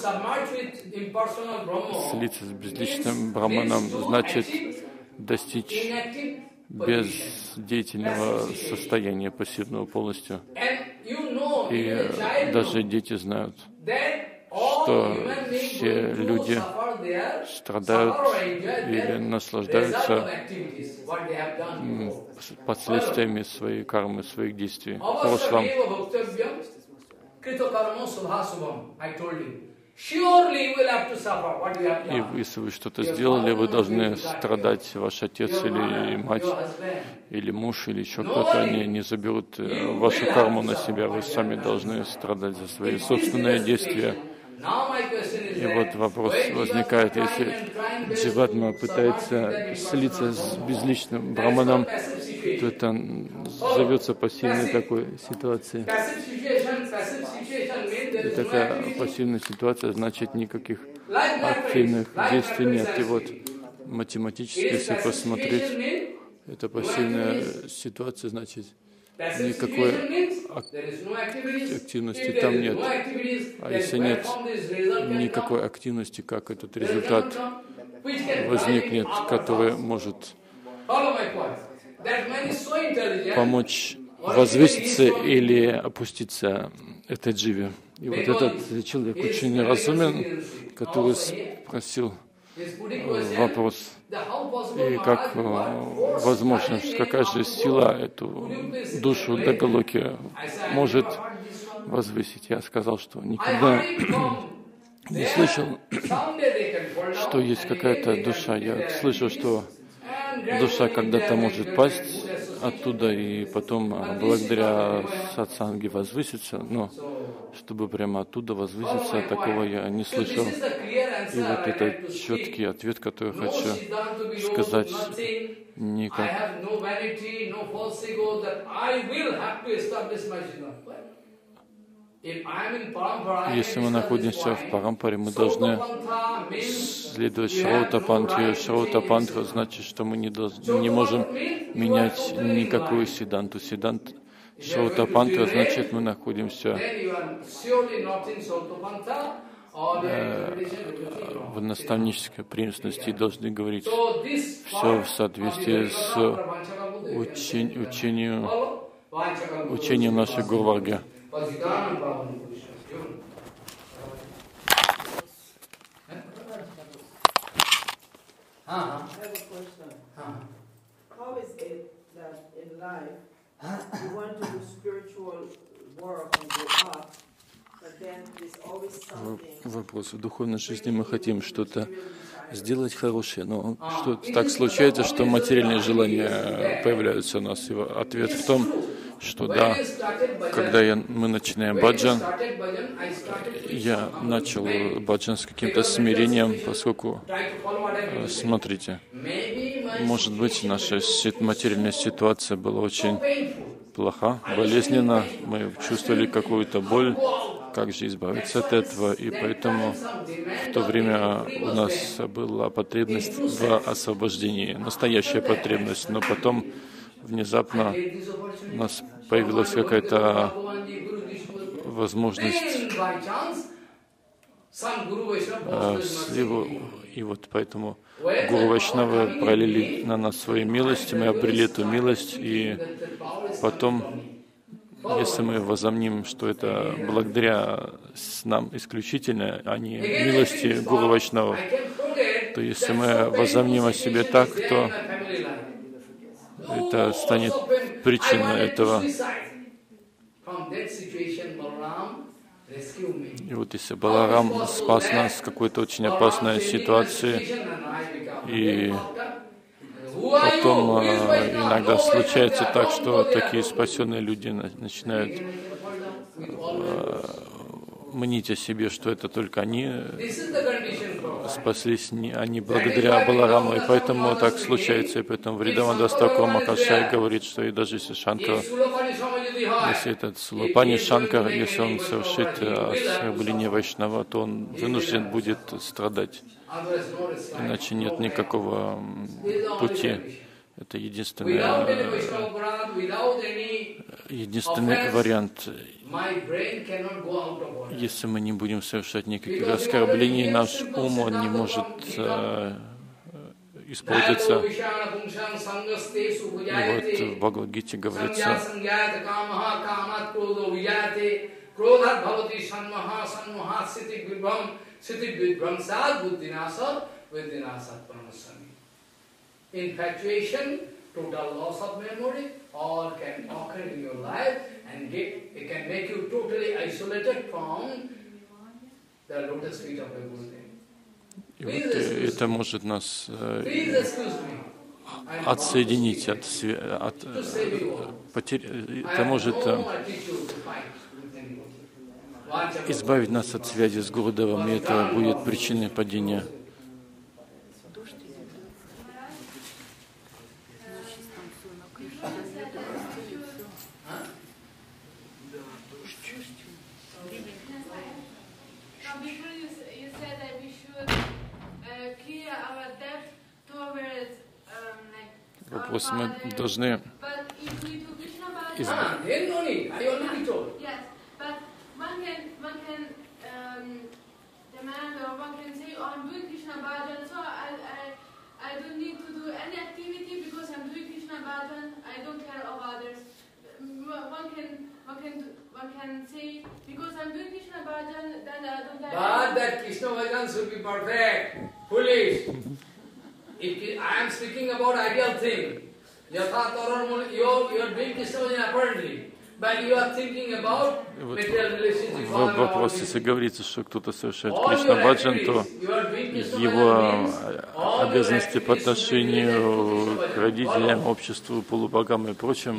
[SPEAKER 2] Слиться с безличным браманом значит достичь бездеятельного состояния, пассивного полностью. И даже дети знают, что все люди страдают или наслаждаются последствиями своей кармы, своих действий в прошлом. И если вы что-то сделали, вы должны страдать, ваш отец или мать, или муж, или еще кто-то, они не заберут вашу карму на себя, вы сами должны страдать за свои собственные действия. И вот вопрос возникает, если дживатма пытается слиться с безличным браманом, то это зовется пассивной такой ситуацией. И такая пассивная ситуация значит никаких активных действий нет. И вот математически, если посмотреть, это пассивная ситуация, значит никакой активности там нет. А если нет никакой активности, как этот результат возникнет, который может помочь возвыситься или опуститься этой дживе. И вот этот человек очень разумен, который спросил вопрос, и как возможно, какая же сила эту душу Дагалоки может возвысить. Я сказал, что никогда не слышал, что есть какая-то душа. Я слышал, что душа когда-то может пасть оттуда и потом благодаря сатсанге возвыситься, но чтобы прямо оттуда возвыситься, такого я не слышал. И вот это четкий ответ, который хочу сказать. Никак. Если мы находимся в Парампаре, мы должны следовать Шраутапантхе. Шраутапантха значит, что мы не можем менять никакую сиданту. Сидант Шраутапантха значит, мы находимся в наставнической преемственности и должны говорить все в соответствии с учением нашей Гурварги. Вопрос. В духовной жизни мы хотим что-то сделать хорошее, но что так случается, что материальные желания появляются у нас. И ответ в том, что да, когда мы начинаем баджан, я начал баджан с каким-то смирением, поскольку, смотрите, может быть, наша материальная ситуация была очень плоха, болезненна, мы чувствовали какую-то боль, как же избавиться от этого, и поэтому в то время у нас была потребность в освобождении, настоящая потребность, но потом внезапно у нас появилась какая-то возможность И вот поэтому Гуру Вайшнавы пролили на нас свою милость, мы обрели эту милость, и потом, если мы возомним, что это благодаря нам исключительно, а не милости Гуру Вайшнавов, то если мы возомним о себе так, то это станет причиной этого. И вот если Баларам спас нас в какой-то очень опасной ситуации, и потом иногда случается так, что такие спасенные люди начинают мнить о себе, что это только они спаслись, а не благодаря Балараму, и поэтому так случается. И поэтому Вриндавана Тхакур Махашай говорит, что и даже если Шанкар, если этот Сулапани Шанкар, если он совершит оскорбление Вайшнава, то он вынужден будет страдать. Иначе нет никакого пути. Это единственный вариант. Если мы не будем совершать никаких оскорблений, наш ум, он не может испортиться. И вот в Бхагавад-гите говорится,
[SPEAKER 1] infatuation, total loss of memory, all can occur in your life, and it can make you totally isolated from the lotus feet of the Guru.
[SPEAKER 2] И вот это может нас отсоединить это может избавить нас от связи с Гурудевом, и это будет причиной падения. Вопрос, мы должны
[SPEAKER 1] But that Krishna Bhajan should be perfect, foolish. I am speaking about ideal thing. You are doing Krishna Bhajan apparently, but you are thinking about material relationship.
[SPEAKER 2] В вопросе, если говорится, что кто-то совершает Кришна Баджан, то его обязанности по отношению к родителям, обществу, полубогам и прочим,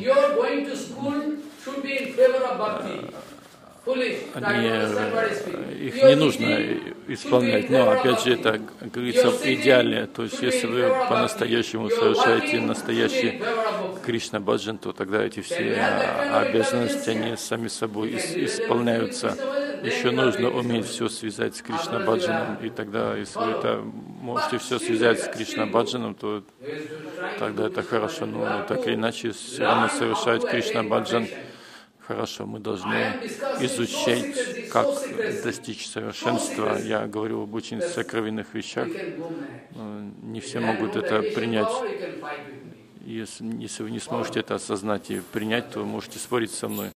[SPEAKER 2] их не нужно исполнять, но опять же это, как говорится, идеально. То есть если вы по-настоящему совершаете настоящий Кришна Баджан, то тогда эти все обязанности, они сами собой исполняются. Еще нужно уметь все связать с Кришна Баджаном, и тогда, если вы это можете все связать с Кришна Баджаном, то тогда это хорошо. Но так или иначе, все равно совершать Кришна Баджан хорошо. Мы должны изучать, как достичь совершенства. Я говорю об очень сокровенных вещах. Не все могут это принять. Если вы не сможете это осознать и принять, то вы можете спорить со мной.